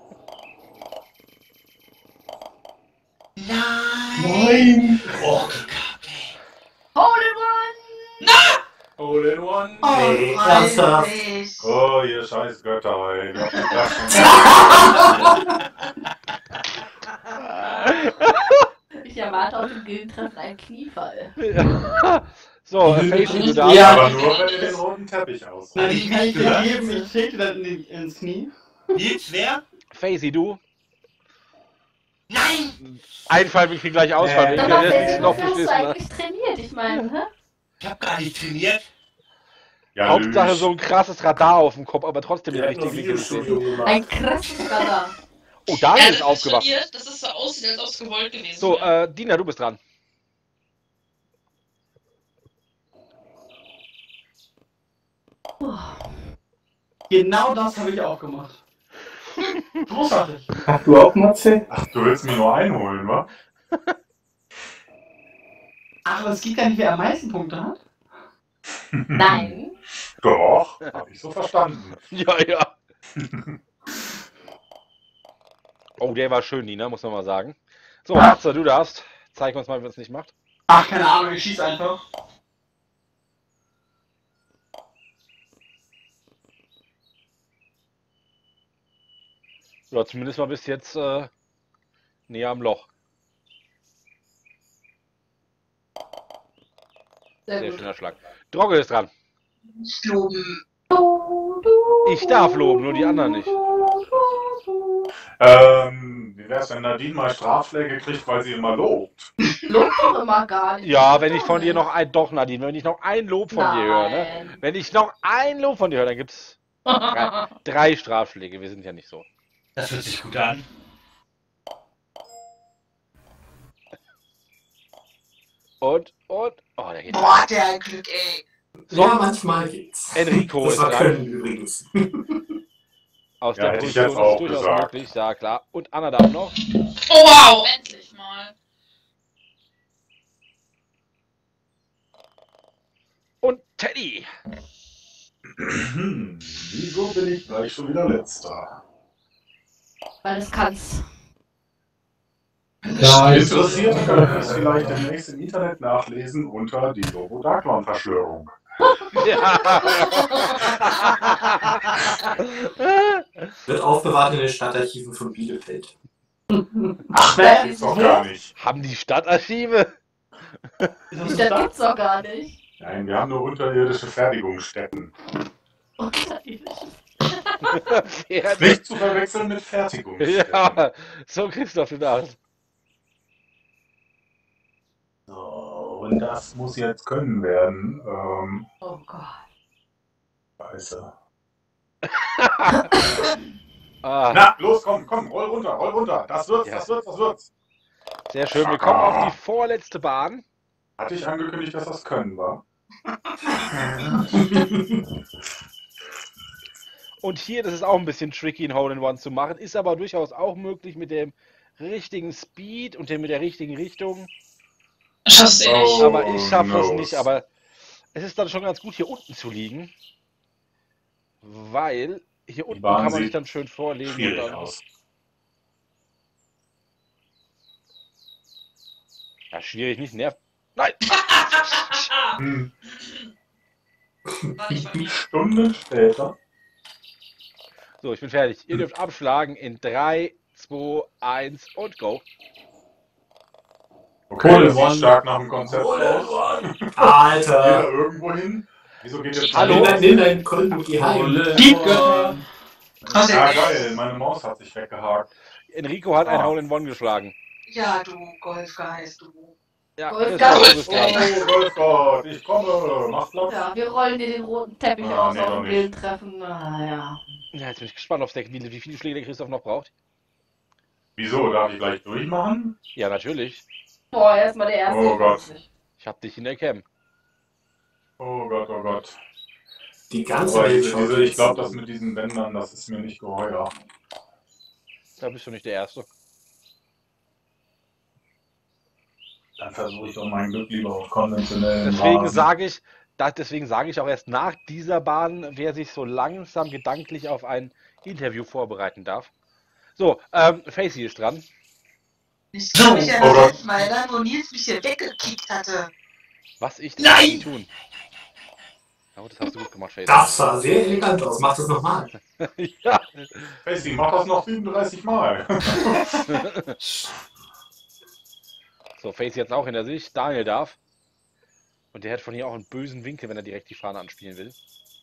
Nein! Oh, Hole in One! Hole in One. Ey, ernsthaft. Oh, ihr scheiß Götter, ey. Ihr habt die Flaschen. Ich erwarte auf dem Gildentreffen einen Kniefall. So, Facey, du darfst. Ja. Aber nur, wenn ihr den roten Teppich aus. Nein, ich ich kann nicht ich dir gehört. geben, ich trete dann ins Knie. Nils, wer? Facey, du. Nein! Einfall, wir kriegen gleich Ausfall. Sag Wir mal, können jetzt Faisy, nicht noch wofür hast du beschissen, ne? eigentlich trainiert? Ich meine, hä? Ich hab gar nicht trainiert. Ja, Hauptsache Lüsch. so ein krasses Radar auf dem Kopf, aber trotzdem den Der hat noch richtigen Winkel gesehen. Videostudio gemacht. Ein krasses Radar. Oh, Daniel ist das aufgewacht. trainiert, dass es so aussieht, als ob es gewollt gewesen So, wäre. Dina, du bist dran. Genau das habe ich auch gemacht. Großartig. Ach, du auch, Matze? Ach, du willst mir nur einholen, wa? Aber es geht gar nicht, wer am meisten Punkte hat. Nein. Doch, hab ich so verstanden. Ja, ja. Oh, der war schön, Dina, muss man mal sagen. So, Matze, du darfst. Zeig uns mal, wie man es nicht macht. Ach, keine Ahnung, ich schieße einfach. Oder zumindest mal bis jetzt näher am Loch. Sehr Sehr gut. schöner Schlag. Drogge ist dran. Nicht loben. Ich darf loben, nur die anderen nicht. Wie wär's, wenn Nadine mal Strafschläge kriegt, weil sie immer lobt? Lob doch immer gar nicht. Ja, wenn ich von dir noch ein... Doch, Nadine, wenn ich noch ein Lob von dir höre, ne? Nein. Wenn ich noch ein Lob von dir höre, dann gibt's 3 Strafschläge. Wir sind ja nicht so. Das hört sich gut an. Und... Oh, der geht. Boah, der ein Glück, ey. So, Ja, manchmal geht's. Enrico Das ist war dran. Können übrigens. Aus Ja, der hätte ich Position jetzt auch ist durchaus gesagt. möglich, ja klar. Und Anna darf noch. Oh wow, endlich mal. Und Teddy. Wieso bin ich gleich schon wieder Letzter? Weil es kannst. Interessiert können es vielleicht demnächst im Internet nachlesen unter die Lobo-Darkman-Verschwörung. Ja. Wird aufbewahrt in den Stadtarchiven von Bielefeld. Ach, das ist doch gar nicht. Haben die Stadtarchive? Die Stadt gibt's doch gar nicht. Nein, wir haben nur unterirdische Fertigungsstätten. Nicht zu verwechseln mit Fertigungsstätten. Ja, so Christoph, du darfst. So, und das muss jetzt können werden. Oh Gott. Scheiße. Ah, Na, los, komm, roll runter. Das wird's, Ja. das wird's. sehr schön. Wir kommen auf die vorletzte Bahn. Hatte ich angekündigt, dass das können war? Und hier, das ist auch ein bisschen tricky, ein Hole-in-One zu machen. Ist aber durchaus auch möglich mit dem richtigen Speed und mit der richtigen Richtung. Schaffst du eh nicht. Aber ich schaffe das no. nicht. Aber es ist dann schon ganz gut, hier unten zu liegen. Weil hier unten Bahn kann man sich sieht dann schön vorlegen. Und Schwierig dann, aus. ja, schwierig, nicht nervt. Nein! Hm. War nicht bei mir. Stunden später. So, ich bin fertig. Ihr dürft abschlagen in 3, 2, 1 und go. Okay, Hole das in One. sieht stark nach dem Konzept aus. Geht er Alter! irgendwo hin? Wieso geht jetzt Hallo? Nimm deinen Kolben geheim. Diebgötter! Ja, geil, meine Maus hat sich weggehakt. Enrico hat ein Ah. Hole-in-One geschlagen. Ja, du Golfgeist, du. Ja, Golfgeist. Christoph, du bist dran. Oh, Golfgott, ich komme, mach Platz. Ja, wir rollen dir den roten Teppich Ah, aus nee, auf doch dem nicht. Bildtreffen. Ah, ja. Ja, jetzt bin ich gespannt aufs Deck, wie viele Schläge der Christoph noch braucht. Wieso, darf ich gleich durchmachen? Ja, natürlich. Boah, erstmal der erste. Oh Gott. Ich hab dich in der Cam. Oh Gott, oh Gott. Die ganze Aber Welt schaut ich glaube, das mit diesen Bändern, das ist mir nicht geheuer. Da bist du nicht der Erste. Dann versuche ich doch mein Glück lieber auf konventionellen Deswegen Rasen. sage ich auch erst nach dieser Bahn, wer sich so langsam gedanklich auf ein Interview vorbereiten darf. So, Facey ist dran. Ich kann mich Oh erinnern, Gott. Meiler, wo Nils mich hier weggekickt hatte. Was ich das Nein! nicht tun. Oh, das hast du gut gemacht, Facey. Das sah sehr elegant aus. Mach das nochmal. Ja. Facey, mach das noch 37 Mal. So, Facey jetzt auch hinter sich. Daniel darf. Und der hat von hier auch einen bösen Winkel, wenn er direkt die Fahne anspielen will.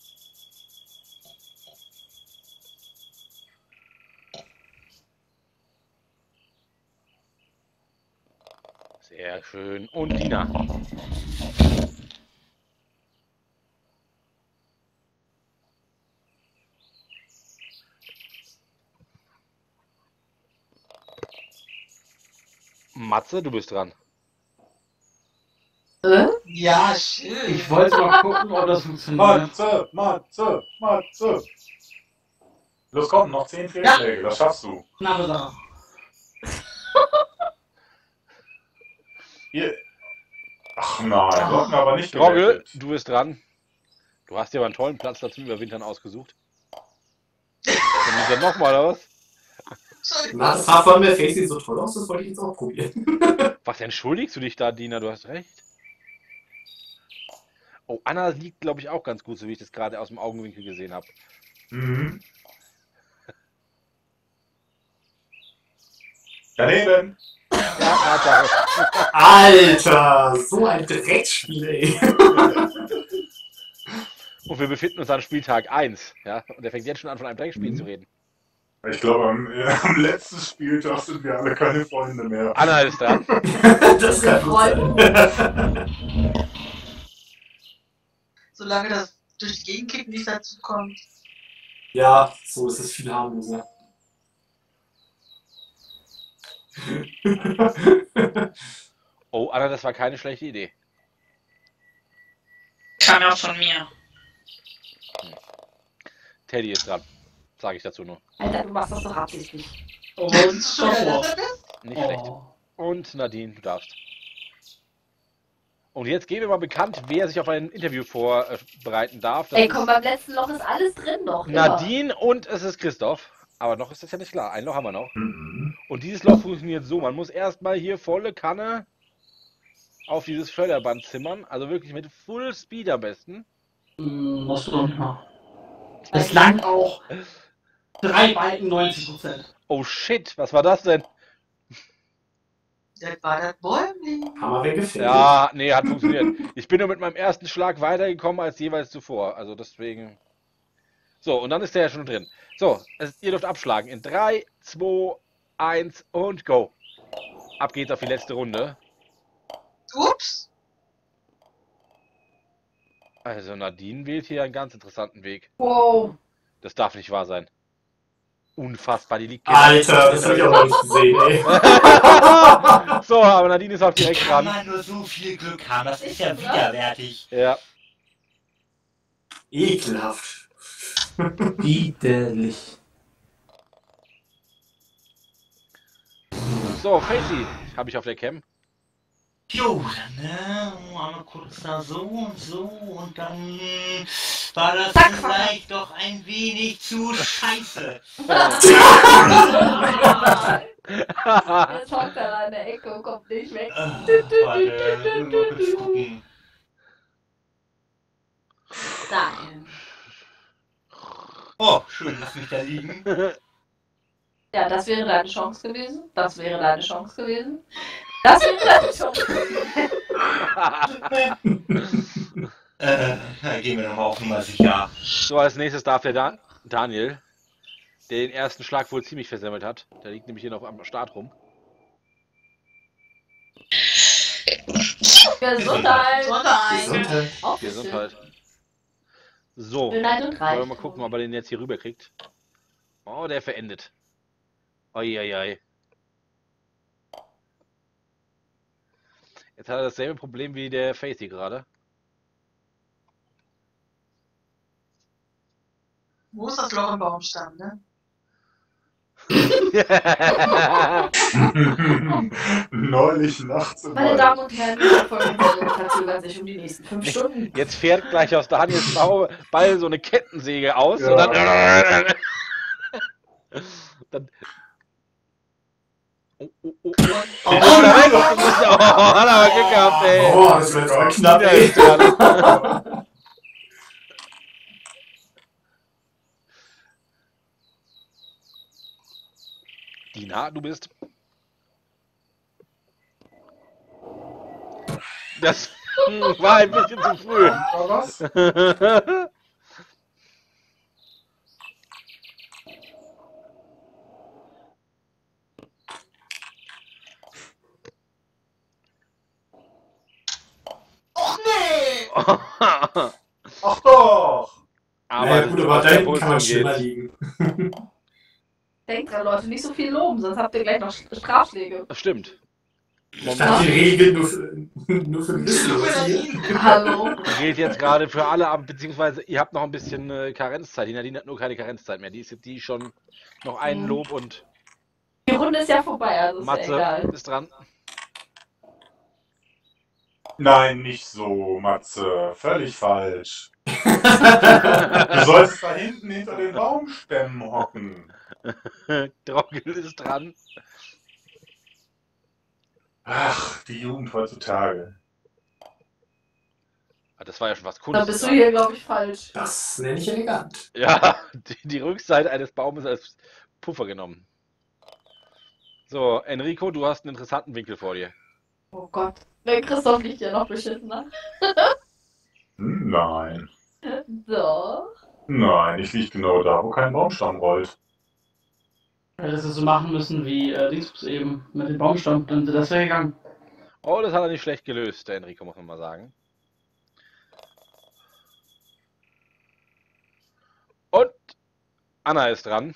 Sehr schön. Und Dina. Matze, du bist dran. Ja, schön. Ich wollte mal gucken, ob das funktioniert. Matze. Los, komm, noch 10 Fehlschläge, das schaffst du. Na, da. Hier. Ach nein, sollten aber nicht Drogel, gerettet. du bist dran. Du hast dir aber einen tollen Platz dazu überwintern ausgesucht. Dann ist er nochmal aus. Na, das sah von der Facey so toll aus, das wollte ich jetzt auch probieren. Was entschuldigst du dich da, Dina? Du hast recht. Oh, Anna liegt, glaube ich, auch ganz gut, so wie ich das gerade aus dem Augenwinkel gesehen habe. Mhm. Daneben. Ja, Tatsache. Alter, so ein Dreckspiel, ey. Und wir befinden uns an Spieltag 1. Ja? Und er fängt jetzt schon an, von einem Dreckspiel zu reden. Ich glaube, am letzten Spieltag sind wir alle keine Freunde mehr. Anna ist dran. Das kann gut sein. Solange das durch die Gegenkicken nicht dazu kommt. Ja, so ist es viel harmloser. Oh, Anna, das war keine schlechte Idee. Kam auch von mir. Teddy ist dran. Sage ich dazu nur. Alter, du machst das doch absichtlich. Und davor. Nicht schlecht. Oh. Und Nadine, du darfst. Und jetzt geben wir mal bekannt, wer sich auf ein Interview vorbereiten darf. Das Ey, ist komm, beim letzten Loch ist alles drin noch. immer. Nadine und es ist Christoph. Aber noch ist das ja nicht klar. Ein Loch haben wir noch. Mhm. Und dieses Loch funktioniert so. Man muss erstmal hier volle Kanne auf dieses Förderband zimmern. Also wirklich mit Full Speed am besten. Musst du nicht machen. Es lang auch 3 Balken 90%. Oh shit, was war das denn? Das war das Bäumling. Haben wir weggefilmt. Ja, nee, hat funktioniert. Ich bin nur mit meinem ersten Schlag weitergekommen als jeweils zuvor. Also deswegen. So, und dann ist der ja schon drin. So, ihr dürft abschlagen. In 3, 2, 1 und go. Ab geht's auf die letzte Runde. Ups. Also Nadine wählt hier einen ganz interessanten Weg. Wow. Das darf nicht wahr sein. Unfassbar, die liegt genau. Alter, das hab ich aber nicht gesehen, ey. So, aber Nadine ist auch Wie direkt kann dran. man nur so viel Glück haben? Das ist ja widerwärtig. Ja. Ekelhaft. Widerlich. So, Facey habe ich auf der Cam. Jo, dann einmal kurz da so und dann war das Zack, vielleicht doch ein wenig zu scheiße. Jetzt hockt er da in der Ecke und kommt nicht weg. Warte, nur kurz gucken. Nein. Oh, schön, lass mich da liegen. Ja, das wäre deine Chance gewesen. Das wäre deine Chance gewesen. Das wäre deine Chance gewesen. Dann gehen wir nochmal auf Nummer sicher. So, als nächstes darf der Daniel, der den ersten Schlag wohl ziemlich versemmelt hat. Der liegt nämlich hier noch am Start rum. Gesundheit. Gesundheit. Auf Gesundheit. So, Schönheit und wollen wir mal Reichtum. gucken, ob er den jetzt hier rüber kriegt. Oh, der verendet. Eieiei. Jetzt hat er dasselbe Problem wie der Facey gerade. Wo ist das Loch im Baumstamm, ne? Neulich nachts im Meine Wald. Damen und Herren, die Folgen verzögern sich um die nächsten 5 Stunden. Jetzt fährt gleich aus Daniels Ball so eine Kettensäge aus Ja. und dann. Dann. Oh, da weg! Oh, hat aber Glück gehabt, ey! Oh, das wird aber knapp, Der ey. ist dran. Dina, du bist. Das war ein bisschen zu früh. War was? Och nee! Ach doch! Aber Naja, das gut, ist, aber was da der hinten Puls kann man angeht. schlimmer liegen. Denkt dran, Leute, nicht so viel loben, sonst habt ihr gleich noch Strafschläge. Das stimmt. Ich dachte, die Regel nur für Für hier. Nadine. Hallo? Gilt jetzt gerade für alle, beziehungsweise ihr habt noch ein bisschen Karenzzeit. Die Nadine hat nur keine Karenzzeit mehr. Die ist jetzt schon noch ein Lob und Die Runde ist ja vorbei, also ist ja Matze egal. ist dran. Nein, nicht so, Matze. Völlig falsch. Du sollst da hinten hinter den Baumstämmen hocken. Drogel ist dran. Ach, die Jugend heutzutage. Ah, das war ja schon was Da Cooles. bist du hier, glaube ich, falsch. Das nenne ich elegant. Ja, die Rückseite eines Baumes als Puffer genommen. So, Enrico, du hast einen interessanten Winkel vor dir. Oh Gott. Der Christoph liegt ja noch beschissener. Nein. So. Nein, ich liege genau da, wo kein Baumstamm rollt. Hättest du so machen müssen wie Dingsbus eben mit dem Baumstamm, dann das wäre gegangen. Oh, das hat er nicht schlecht gelöst, der Enrico, muss man mal sagen. Und Anna ist dran.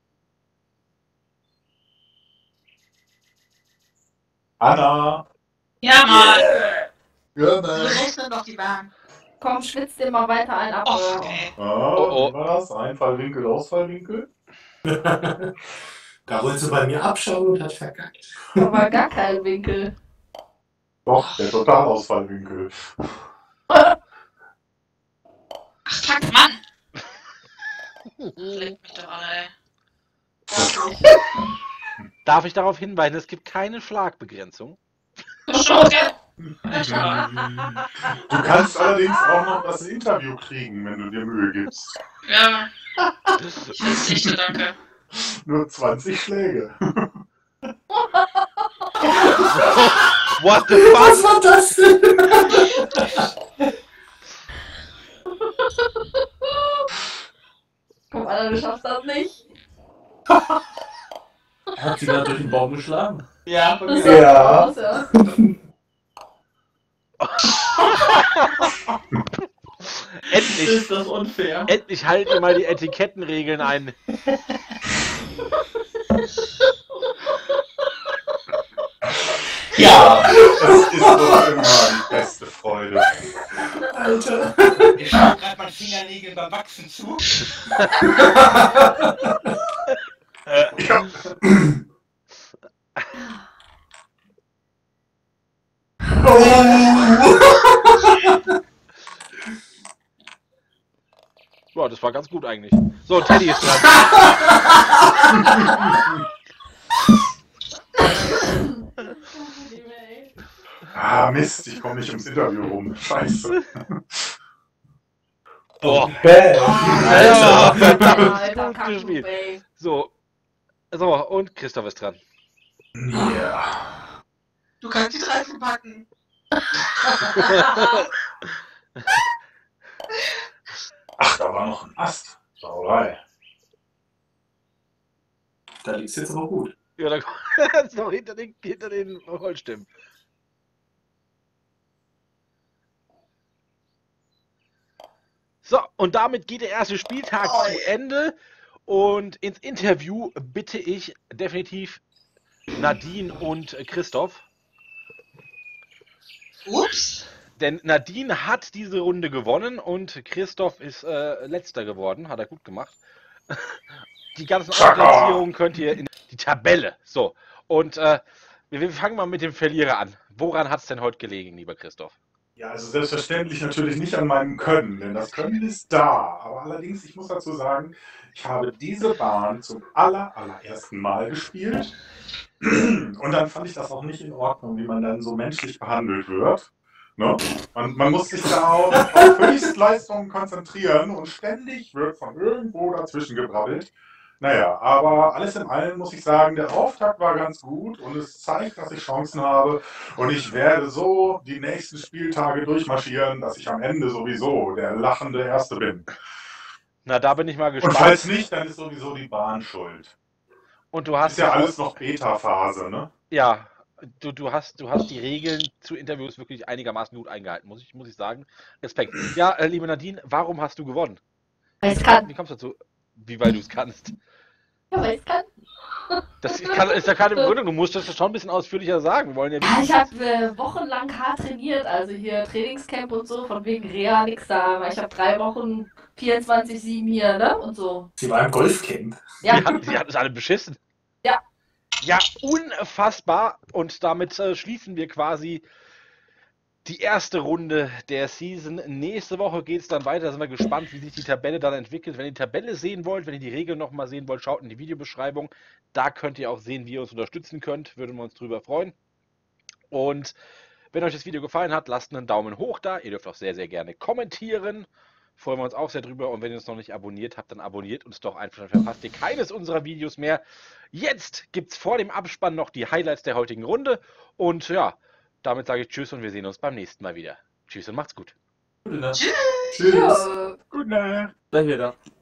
Anna! Ja, Mann. Ja, Wir rechnen doch die Bahn. Komm, schwitz dir mal weiter ein ab. Och, ey. Wie war das? Einfallwinkel, Ausfallwinkel? Da rollt sie bei mir abschauen und hat verkackt. Aber gar keinen Winkel. Doch, der Totalausfallwinkel. Ach, fuck, Mann. Leck mich doch alle, ey. Darf ich darauf hinweisen, es gibt keine Schlagbegrenzung. Okay. Du kannst allerdings auch noch das Interview kriegen, wenn du dir Mühe gibst. Ja. Ich verzichte, danke. Nur 20 Schläge. What the Was fuck? war das denn? Komm, Alter, du schaffst das nicht. Er hat sie gerade durch den Baum geschlagen. Ja, Das von sah mir. Ja. aus, ja. Endlich, Ist das unfair? endlich halten ihr mal die Etikettenregeln ein. Ja. Es ist doch immer die beste Freude. Alter. Ich schau gerade meinen Fingernägeln beim Wachsen zu. Ja. Oh. Ja, das war ganz gut eigentlich. So, Teddy ist dran. Ah, Mist, ich komme nicht ums Interview rum. Scheiße. Boah. Alter. Alter, Gut Kacken, gespielt. ey. So, und Christoph ist dran. Ja. Du kannst die Reifen packen. Ach, da war noch ein Ast. Sauerei. Da liegt's jetzt aber gut. Ja, da ist noch hinter den Holzstimmen. So, und damit geht der erste Spieltag zu Ende. Und ins Interview bitte ich definitiv Nadine und Christoph. Ups. Denn Nadine hat diese Runde gewonnen und Christoph ist letzter geworden. Hat er gut gemacht. Die ganzen Ausplatzierungen könnt ihr in die Tabelle. So, und wir fangen mal mit dem Verlierer an. Woran hat es denn heute gelegen, lieber Christoph? Ja, also selbstverständlich natürlich nicht an meinem Können, denn das Können ist da. Aber allerdings, ich muss dazu sagen, ich habe diese Bahn zum allerersten Mal gespielt. Und dann fand ich das auch nicht in Ordnung, wie man dann so menschlich behandelt wird. Ne? Man muss sich da auf Höchstleistungen konzentrieren und ständig wird von irgendwo dazwischen gebrabbelt. Naja, aber alles in allem muss ich sagen, der Auftakt war ganz gut und es zeigt, dass ich Chancen habe und ich werde so die nächsten Spieltage durchmarschieren, dass ich am Ende sowieso der lachende Erste bin. Na, da bin ich mal Und gespannt. falls nicht, dann ist sowieso die Bahn schuld. Und du hast Ist ja alles noch Beta-Phase, ne? Ja, du hast die Regeln zu Interviews wirklich einigermaßen gut eingehalten, muss ich sagen. Respekt. Ja, liebe Nadine, warum hast du gewonnen? Weil ich kann. Wie kommst du dazu? Wie, weil du es kannst? Ja, weil ich kann. Das ist ja keine Begründung, du musst das schon ein bisschen ausführlicher sagen. Wir wollen ja Ja, ich habe wochenlang hart trainiert, also hier Trainingscamp und so, von wegen Reha nix da. Ich habe 3 Wochen 24/7 hier, ne? Und so. Sie war im Golfcamp. Ja, Sie hat es alle beschissen. Ja. Ja, unfassbar. Und damit schließen wir quasi die erste Runde der Season. Nächste Woche geht es dann weiter. Da sind wir gespannt, wie sich die Tabelle dann entwickelt. Wenn ihr die Tabelle sehen wollt, wenn ihr die Regeln nochmal sehen wollt, schaut in die Videobeschreibung. Da könnt ihr auch sehen, wie ihr uns unterstützen könnt. Würden wir uns drüber freuen. Und wenn euch das Video gefallen hat, lasst einen Daumen hoch da. Ihr dürft auch sehr, sehr gerne kommentieren. Freuen wir uns auch sehr drüber. Und wenn ihr uns noch nicht abonniert habt, dann abonniert uns doch einfach. Dann verpasst ihr keines unserer Videos mehr. Jetzt gibt es vor dem Abspann noch die Highlights der heutigen Runde. Und ja, damit sage ich Tschüss und wir sehen uns beim nächsten Mal wieder. Tschüss und macht's gut. Gute Nacht. Tschüss. Tschüss. ja. Gute Nacht. Gleich wieder.